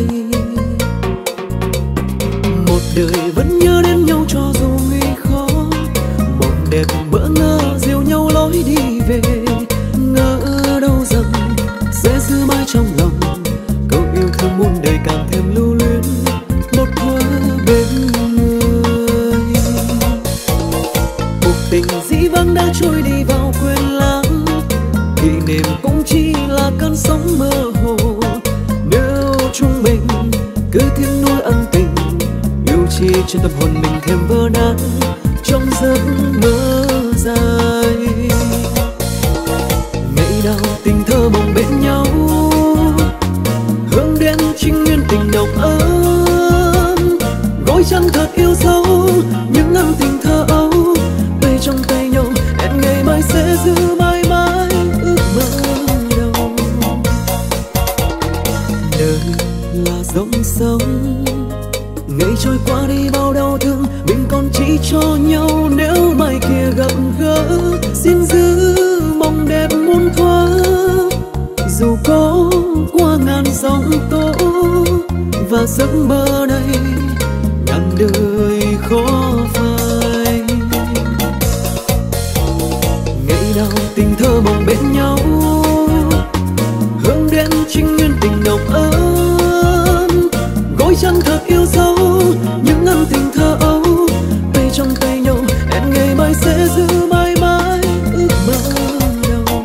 Một đời vẫn nhớ đến nhau cho dù nguy khó, mộng đẹp bỡ ngỡ dìu nhau lối đi về. Ngỡ đâu rằng sẽ giữ mãi trong lòng câu yêu thương muôn đời, càng thêm lưu luyến một thuở bên người. Cuộc tình dĩ vãng đã trôi đi vào quên lãng, kỷ niệm cũng chỉ là cơn sóng mơ hồ. Nếu chúng mình cứ tiếng nuối ân tình, yêu chi cho tâm hồn mình thêm vỡ nát trong giấc mơ dài. Ngày nào tình thơ mộng bên nhau, hướng đến chính nguyên tình nồng ấm. Gối chăn thật yêu dấu những ân tình thơ ấu, tay trong tay nhau hẹn ngày mai sẽ giữ mãi mãi ước mơ đầu. Đời là dòng sông, ngày trôi qua đi bao đau thương, mình còn chỉ cho nhau nếu mai kia gặp gỡ. Xin giữ mong đẹp muôn thuở, dù có qua ngàn sóng tố và giấc mơ này ngàn đời khó phai. Ngày nào tình thơ mộng bên nhau, hướng đến chính nguyên tình nồng ấm. Gối chăn thật yêu dấu những ân tình thơ ấu, tay trong tay nhau hẹn ngày mai sẽ giữ mãi mãi ước mơ đầu.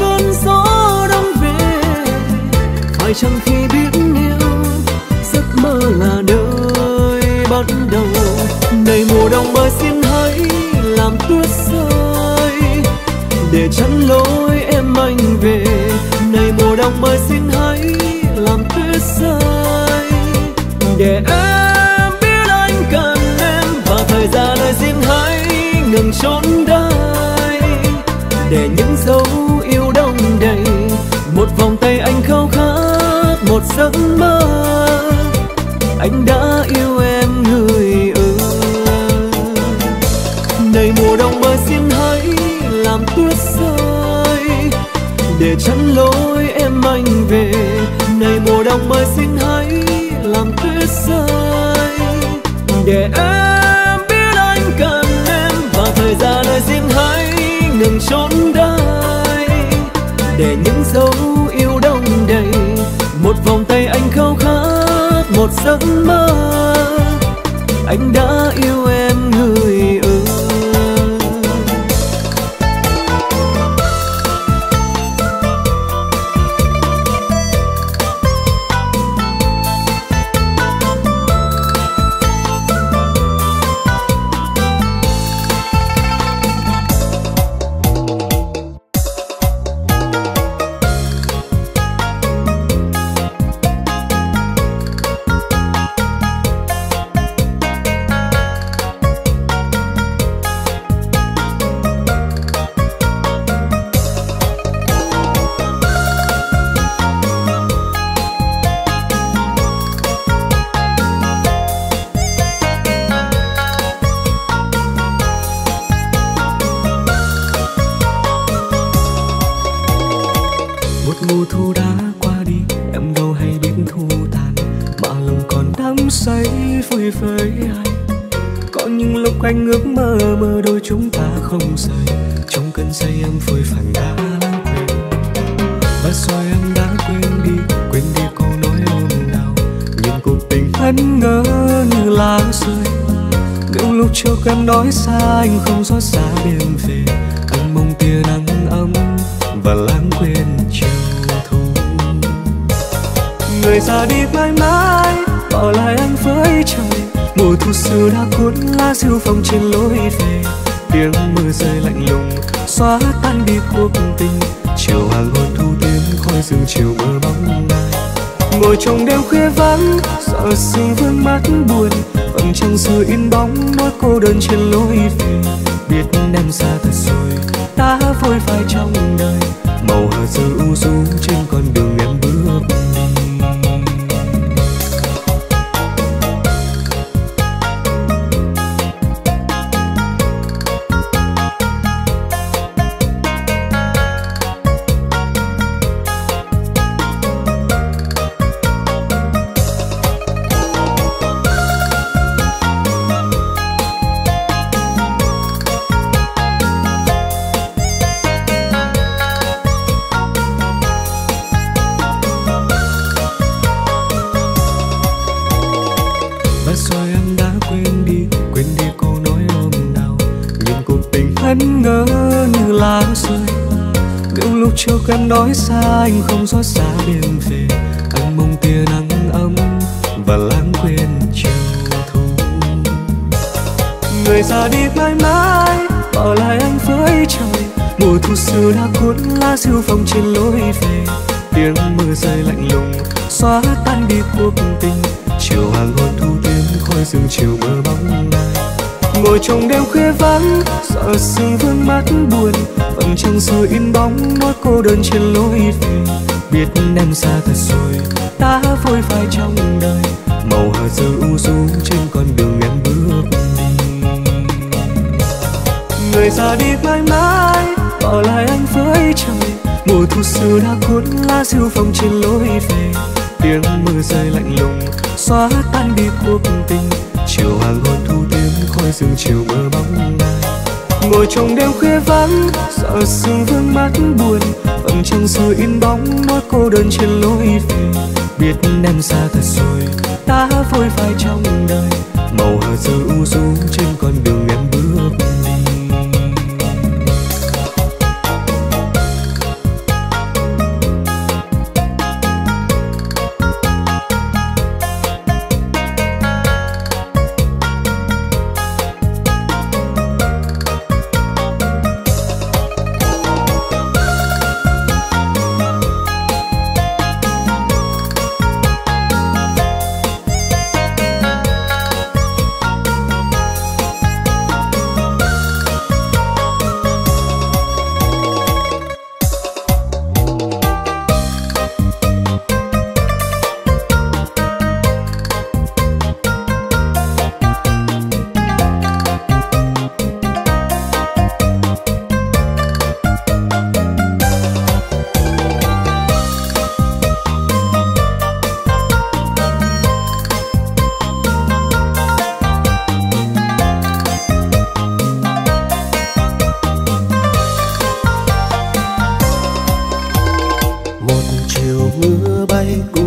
phải chăng khi biết yêu giấc mơ mùa đông ơi xin hãy làm tuyết rơi để chắn lối em anh về. Này mùa đông ơi xin hãy làm tuyết rơi để em biết anh cần em, và thời gian ơi xin hãy ngừng trốn đây để những dấu yêu đông đầy một vòng tay anh khao khát một giấc mơ. Anh đã yêu em người ơi. Này mùa đông ơi xin hãy làm tuyết rơi để chắn lối em anh về. Này mùa đông ơi xin hãy làm tuyết rơi để em biết anh cần em, và thời gian ơi xin hãy ngừng trốn đây để những dấu yêu đông đầy một vòng tay anh khao khát một giấc mơ. Anh đã yêu em người ơi. Mùa thu đã qua đi, em đâu hay biết thu tàn, mà lòng còn đắm say vui với anh. Có những lúc anh ước mơ mơ đôi chúng ta không rời, trong cơn say em phôi phàng đã lãng quên. Và rồi em đã quên đi, quên đi câu nói ôm đau, nhưng cuộc tình vẫn ngỡ như lá rơi. Những lúc trước em nói xa anh không xót xa đêm về, anh mong tia nắng ấm và lãng quên chiều thu. Người ra đi mãi mãi bỏ lại anh với trời, mùa thu xưa đã cuốn lá diêu phong trên lối về. Tiếng mưa rơi lạnh lùng xóa tan đi cuộc tình, chiều hoàng hôn thu tiếng khói rừng chiều mơ bóng ai. Ngồi trong đêm khuya vắng sợ sương vương mắt buồn, vầng trăng xưa in bóng nỗi cô đơn trên lối về. Biết em xa thật rồi ta phôi phai trong đời, màu hờ giờ u du trên con đường em bước đi. Vẫn ngỡ như lá rơi, những lúc trước em nói xa anh không xót xa đêm về, anh mong tia nắng ấm và lãng quên chiều thu. Người ra đi mãi mãi bỏ lại anh với trời, mùa thu xưa đã cuốn lá diêu phong trên lối về. Tiếng mưa rơi lạnh lùng xóa tan đi cuộc tình, chiều hoàng hôn thu tiếng khói rừng chiều mơ bóng ai. Ngồi trong đêm khuya vắng sợ sương vương mắt buồn, vầng trăng xưa in bóng nỗi cô đơn trên lối về. Biết em xa thật rồi ta phôi phai trong đời, màu hờ giờ u du trên con đường em bước đi. Người ra đi mãi mãi bỏ lại anh với trời, mùa thu xưa đã cuốn lá diêu phong trên lối về. Tiếng mưa rơi lạnh lùng xóa tan đi cuộc tình, chiều hoàng hôn thu tiếng khói rừng chiều mơ bóng ai. Ngồi trong đêm khuya vắng sợ sương vương mắt buồn, vầng trăng xưa in bóng nỗi cô đơn trên lối về. Biết em xa thật rồi ta phôi phai trong đời, màu hờ giờ u du trên con đường em bước đi.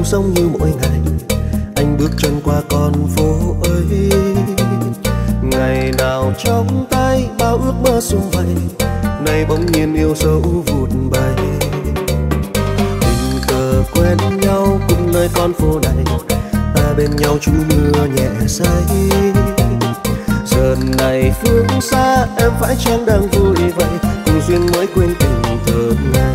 sống như mỗi ngày anh bước chân qua con phố ấy. Ngày nào trong tay bao ước mơ sum vầy, nay bỗng nhiên yêu dấu vụt bay. Tình cờ quen nhau cùng nơi con phố này, ta bên nhau trú mưa nhẹ say. Giờ này phương xa em phải chăng đang vui vậy, cùng duyên mới quên tình thơ ngày.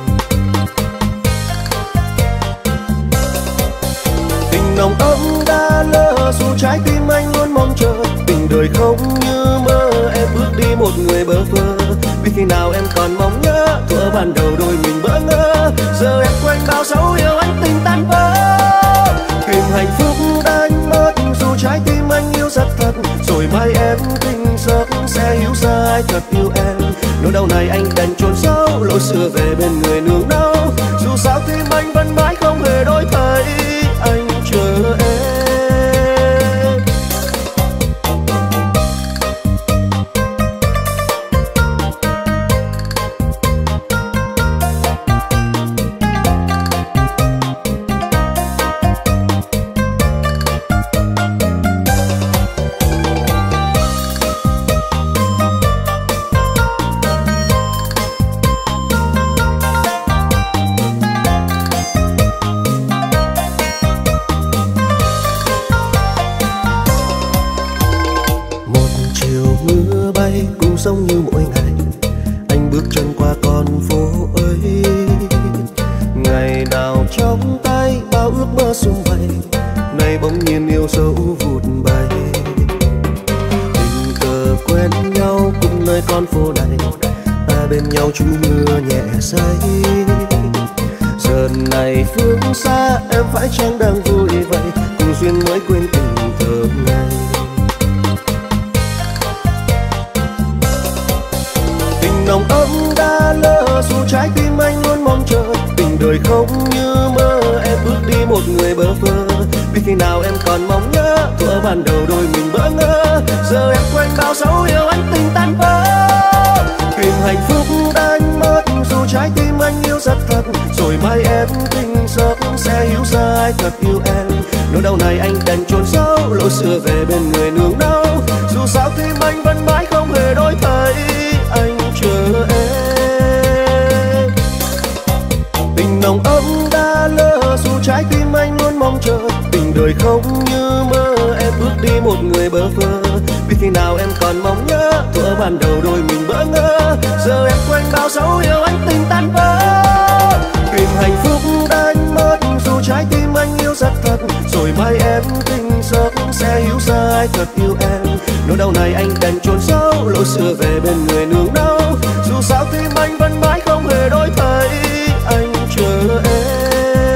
Tình nồng ấm đã lỡ dù trái tim anh luôn mong chờ. Tình đời không như mơ, em bước đi một người bơ vơ. Biết khi nào em còn mong nhớ, thuở ban đầu đôi mình bỡ ngỡ. Giờ em quên bao dấu yêu anh tình tan vỡ. Tìm hạnh phúc đánh mất dù trái tim anh yêu rất thật. Rồi mai em tỉnh giấc sẽ hiểu ra ai thật yêu em. Nỗi đau này anh đành chôn giấu, lối xưa về bên người nương náu. Dù sao tim anh vẫn mãi không hề đổi thay, anh chờ em. Sống như mỗi ngày anh bước chân qua con phố ấy. Ngày nào trong tay bao ước mơ sum vầy, nay bỗng nhiên yêu dấu vụt bay. Tình cờ quen nhau cùng nơi con phố này, ta bên nhau trú mưa nhẹ say. Giờ này phương xa em phải chăng đang vui vậy, cùng duyên mới quên tình thơ ngày. Nồng ấm đã lỡ dù trái tim anh luôn mong chờ. Tình đời không như mơ, em bước đi một người bơ vơ. Biết khi nào em còn mong nhớ, thuở ban đầu đôi mình bỡ ngỡ. Giờ em quên bao dấu yêu anh tình tan vỡ. Tìm hạnh phúc đánh mất dù trái tim anh yêu rất thật. Rồi mai em tỉnh giấc sẽ hiểu ra ai thật yêu em. Nỗi đau này anh đành chôn giấu, lối xưa về bên người nương náu. Dù sao tim anh vẫn mãi không hề đổi thay, anh chờ em. Tình nồng ấm đã lỡ dù trái tim anh luôn mong chờ. Tình đời không như mơ, em bước đi một người bơ vơ. Biết khi nào em còn mong nhớ, thuở ban đầu đôi mình bỡ ngỡ. Giờ em quên bao dấu yêu anh tình tan vỡ. Tìm hạnh phúc đánh mất dù trái tim anh yêu rất thật. Rồi mai em tỉnh giấc sẽ hiểu ra ai thật yêu em. Nỗi đau này anh đành chôn giấu, lối xưa về bên người nương náu. Dù sao tim anh vẫn mãi không hề đổi thay, anh chờ em.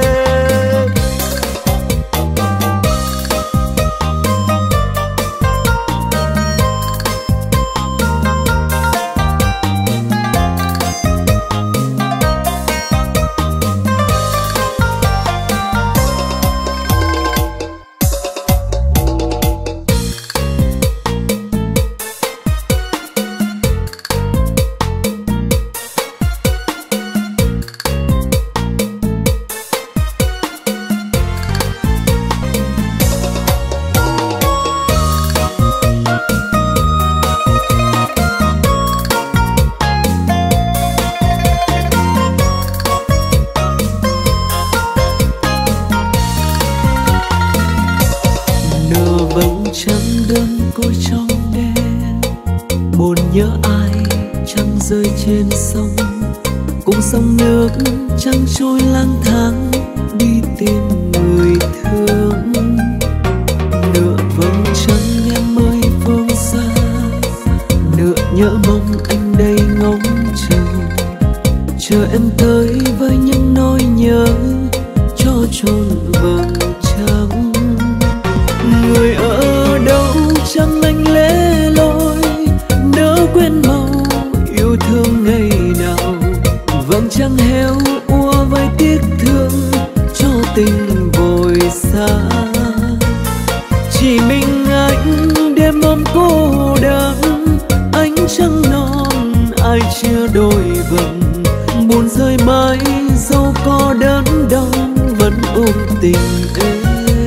Trên sông cùng sông nước trăng trôi lang thang đi tìm người thương. Nửa vầng trăng em ơi phương xa, nửa nhớ mong anh đây ngóng chờ. Chờ em tới với những nỗi nhớ cho chôn vầng trăng. Người ở đâu chẳng anh lẻ loi, nỡ quên màu yêu thương ngày nào. Vầng trăng héo úa với tiếc thương cho tình vội xa. Chỉ mình anh đêm ôm cô đơn, ánh trăng non ai chưa đôi vầng. Buồn rơi mãi dẫu có đớn đau vẫn ôm ôm tình em.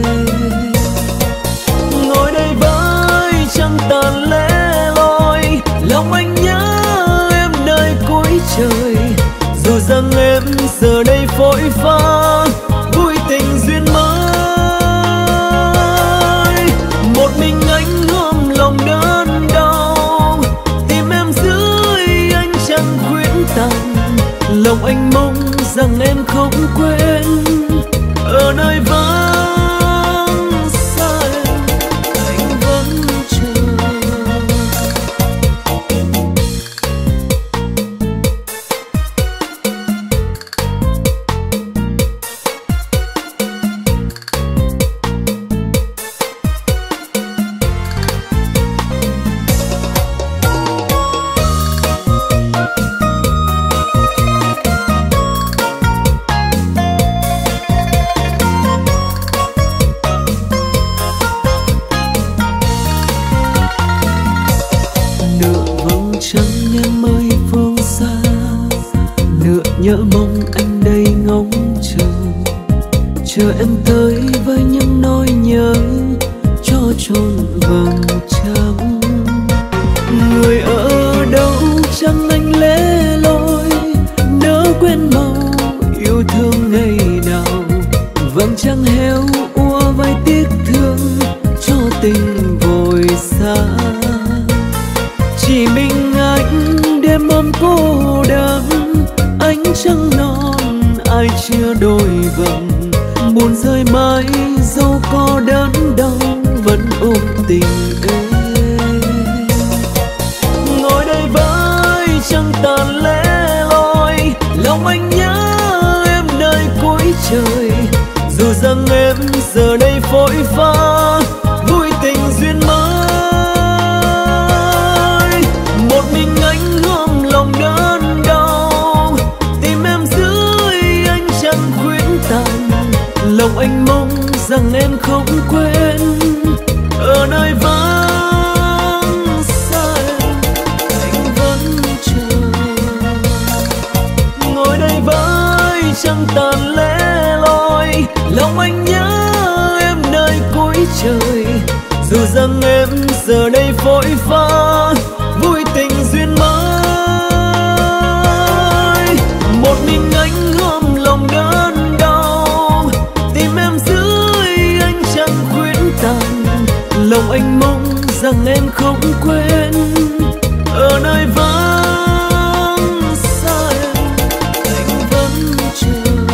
Ngồi đây với trăng tàn lẻ loi, lòng anh nhớ em nơi cuối trời. Dù rằng em giờ đây vội vã vui tình duyên mới, một mình anh ôm lòng đớn đau, tìm em dưới ánh trăng khuyến tàn. Lòng anh mong rằng em không quên ở nơi vắng xa em, anh vẫn chờ. Nhớ mong anh đây ngóng chờ, chờ em tới với những nỗi nhớ cho chôn vầng trăng. Người ở đâu chẳng anh lẻ loi, nỡ quên màu yêu thương ngày nào. Vầng trăng héo úa vai tiếc thương cho tình vội xa. Chỉ mình anh đêm ôm cô đơn, ánh trăng non ai chưa đôi vầng. Buồn rơi mãi dẫu có đớn đau vẫn ôm tình em. Ngồi đây với trăng tàn lẻ loi, lòng anh nhớ em nơi cuối trời. Dù rằng em giờ đây vội vã vui tình duyên mới, một mình anh ôm lòng đớn đau, tìm em dưới ánh trăng khuyến tàn. Lòng anh mong rằng em không quên ở nơi vắng xa em, anh vẫn chờ. Ngồi đây với trăng tàn lẻ loi, lòng anh nhớ em nơi cuối trời. Dù rằng em giờ đây vội vã vui tình duyên mới, một mình anh ôm lòng đớn đau, tìm em dưới ánh trăng khuyến tàn. Lòng anh mong rằng em không quên ở nơi vắng xa em, anh vẫn chờ.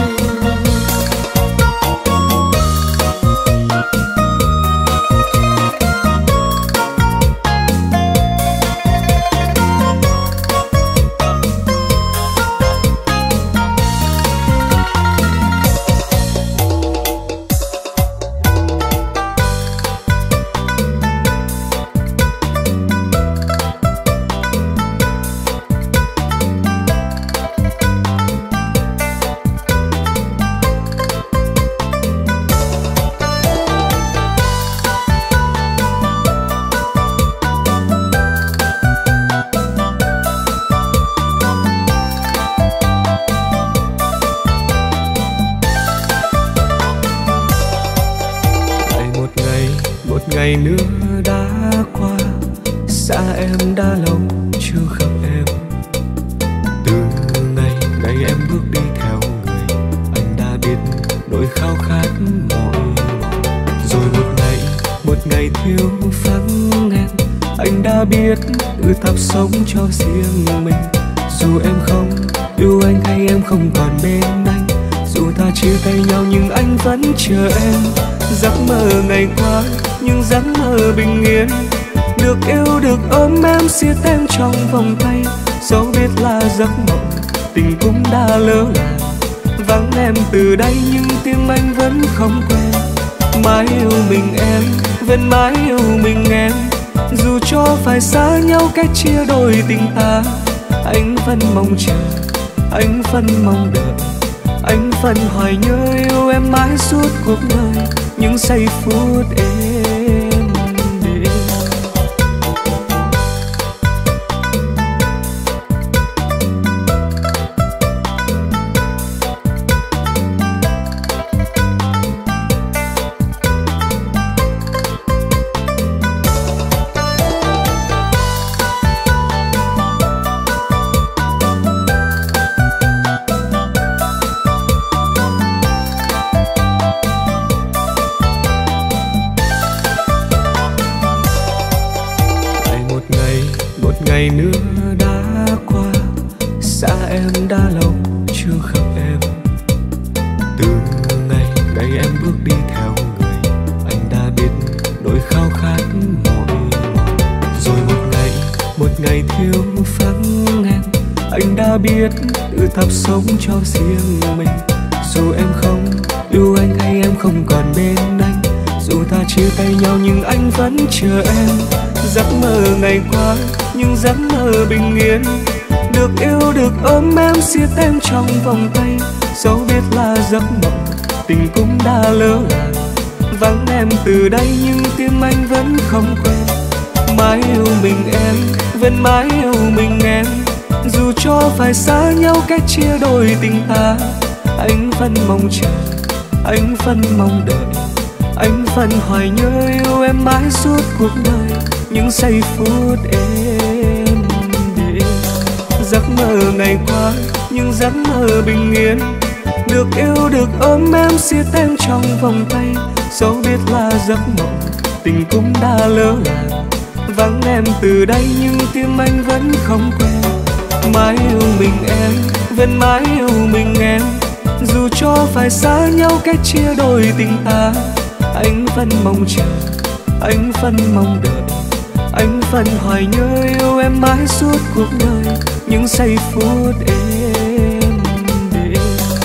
Ngày nữa đã qua, xa em đã lâu chưa gặp em. Từ ngày ngày em bước đi theo người, anh đã biết nỗi khao khát mỏi mòn. Rồi một ngày, một ngày thiếu vắng em, anh đã biết tự tập sống cho riêng mình. Dù em không yêu anh hay em không còn bên anh, dù ta chia tay nhau nhưng anh vẫn chờ em. Giấc mơ ngày qua nhưng giấc mơ bình yên, được yêu được ôm em siết em trong vòng tay. Dẫu biết là giấc mộng tình cũng đã lỡ làng, vắng em từ đây nhưng tim anh vẫn không quên. Mãi yêu mình em, vẫn mãi yêu mình em, dù cho phải xa nhau cách chia đôi tình ta. Anh vẫn mong chờ, anh vẫn mong đợi, anh vẫn hoài nhớ yêu em mãi suốt cuộc đời. Những giây phút em đêm. khi em bước đi theo người anh đã biết nỗi khao khát mỏi mòn. Rồi một ngày, một ngày thiếu vắng em, anh đã biết tự tập sống cho riêng mình. Dù em không yêu anh hay em không còn bên anh, dù ta chia tay nhau nhưng anh vẫn chờ em. Giấc mơ ngày qua nhưng giấc mơ bình yên, được yêu được ôm em siết em trong vòng tay. Dẫu biết là giấc mộng tình cũng đã lỡ làng, vắng em từ đây nhưng tim anh vẫn không quên. Mãi yêu mình em, vẫn mãi yêu mình em, dù cho phải xa nhau cách chia đôi tình ta. Anh vẫn mong chờ, anh vẫn mong đợi, anh vẫn hoài nhớ yêu em mãi suốt cuộc đời. Những giây phút êm đềm, giấc mơ ngày qua nhưng giấc mơ bình yên, được yêu được ôm em siết em trong vòng tay. Dẫu biết là giấc mộng tình cũng đã lỡ làng, vắng em từ đây nhưng tim anh vẫn không quên. Mãi yêu mình em, vẫn mãi yêu mình em, dù cho phải xa nhau cách chia đôi tình ta. Anh vẫn mong chờ, anh vẫn mong đợi, anh vẫn hoài nhớ yêu em mãi suốt cuộc đời. Những giây phút êm đềm.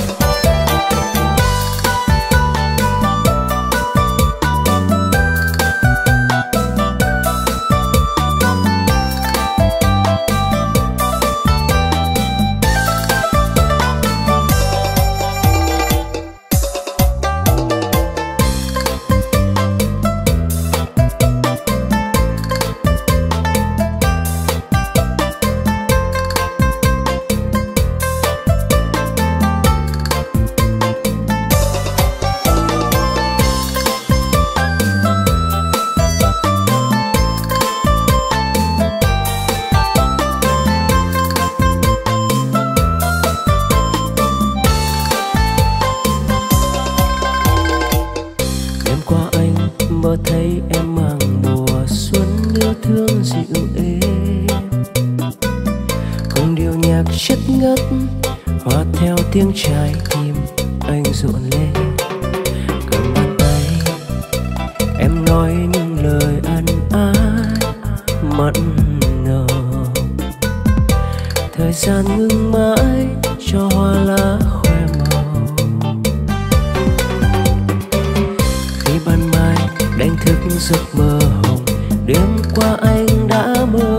Tiếng trái tim anh rộn lên, cầm bàn tay em nói những lời ân ái mặn nồng. Thời gian ngừng mãi cho hoa lá khoe màu, khi ban mai đánh thức giấc mơ hồng. Đêm qua anh đã mơ,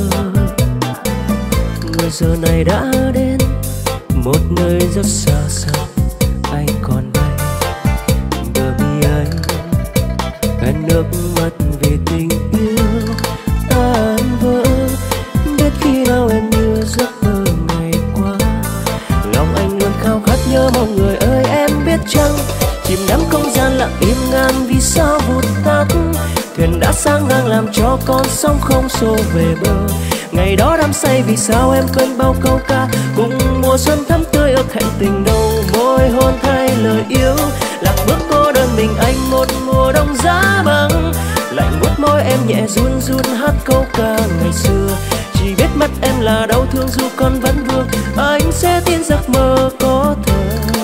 người giờ này đã đến một nơi rất xa xăm. Anh còn đây bờ bi anh, gạt nước mắt vì tình yêu tan vỡ. Biết khi nào em như giấc mơ ngày qua, lòng anh luôn khao khát nhớ mong người ơi. Em biết chăng chìm đắm không gian lặng im ngàn vì sao vụt tắt. Thuyền đã sang ngang làm cho con sóng không xô về bờ. Ngày đó đắm say vì sao em quên bao câu ca, cùng mùa xuân thắm tươi ước hẹn tình đầu môi hôn thay lời yêu. Lạc bước cô đơn mình anh một mùa đông giá băng, lạnh buốt môi em nhẹ run run hát câu ca ngày xưa. Chỉ biết mắt em là đau thương dù con vẫn vương, anh sẽ tin giấc mơ có thật.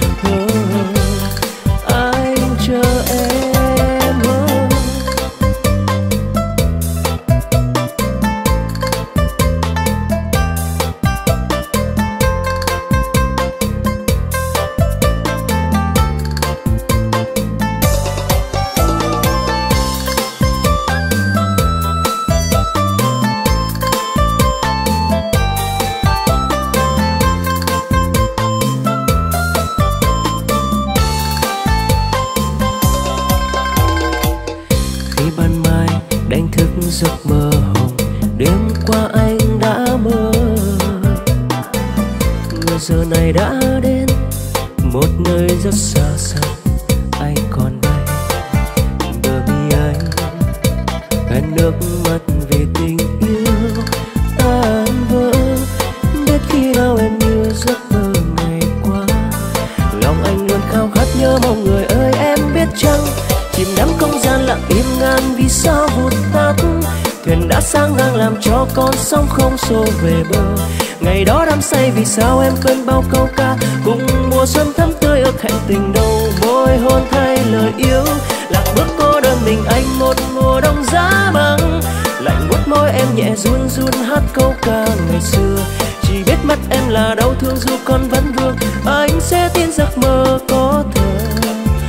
Anh chờ em. Giấc mơ hồng đêm qua anh đã mơ, người giờ này đã đến một nơi rất xa xăm. Anh còn đây bờ bi anh, gạt nước mắt vì tình yêu tan vỡ. Biết khi nào em như giấc mơ ngày qua, lòng anh luôn khao khát nhớ mong người ơi. Em biết chăng chìm đắm không gian lặng im ngàn vì sao vụt tắt. Thuyền đã sang ngang làm cho con sóng không xô về bờ. Ngày đó đắm say vì sao em quên bao câu ca, cùng mùa xuân thắm tươi ước hẹn tình đâu, môi hôn thay lời yêu. Lạc bước cô đơn mình anh một mùa đông giá băng, lạnh buốt môi em nhẹ run run hát câu ca ngày xưa. Chỉ biết mắt em là đau thương dù con vẫn vương, anh sẽ tin giấc mơ có thật.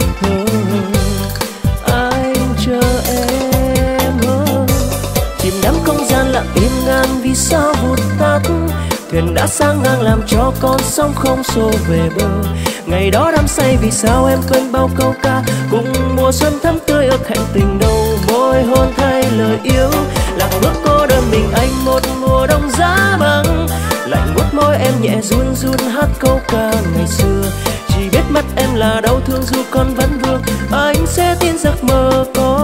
Anh chờ em chìm đắm không gian lặng im ngàn vì sao vụt tắt. Thuyền đã sang ngang làm cho con sóng không xô về bờ. Ngày đó đắm say vì sao em quên bao câu ca, cùng mùa xuân thắm tươi ước hẹn tình đâu, môi hôn thay lời yêu. Lạc bước cô đơn mình anh một mùa đông giá băng, lạnh buốt môi em nhẹ run run hát câu ca ngày xưa. Chỉ biết mắt em là đau thương dù con vẫn vương, anh sẽ tin giấc mơ có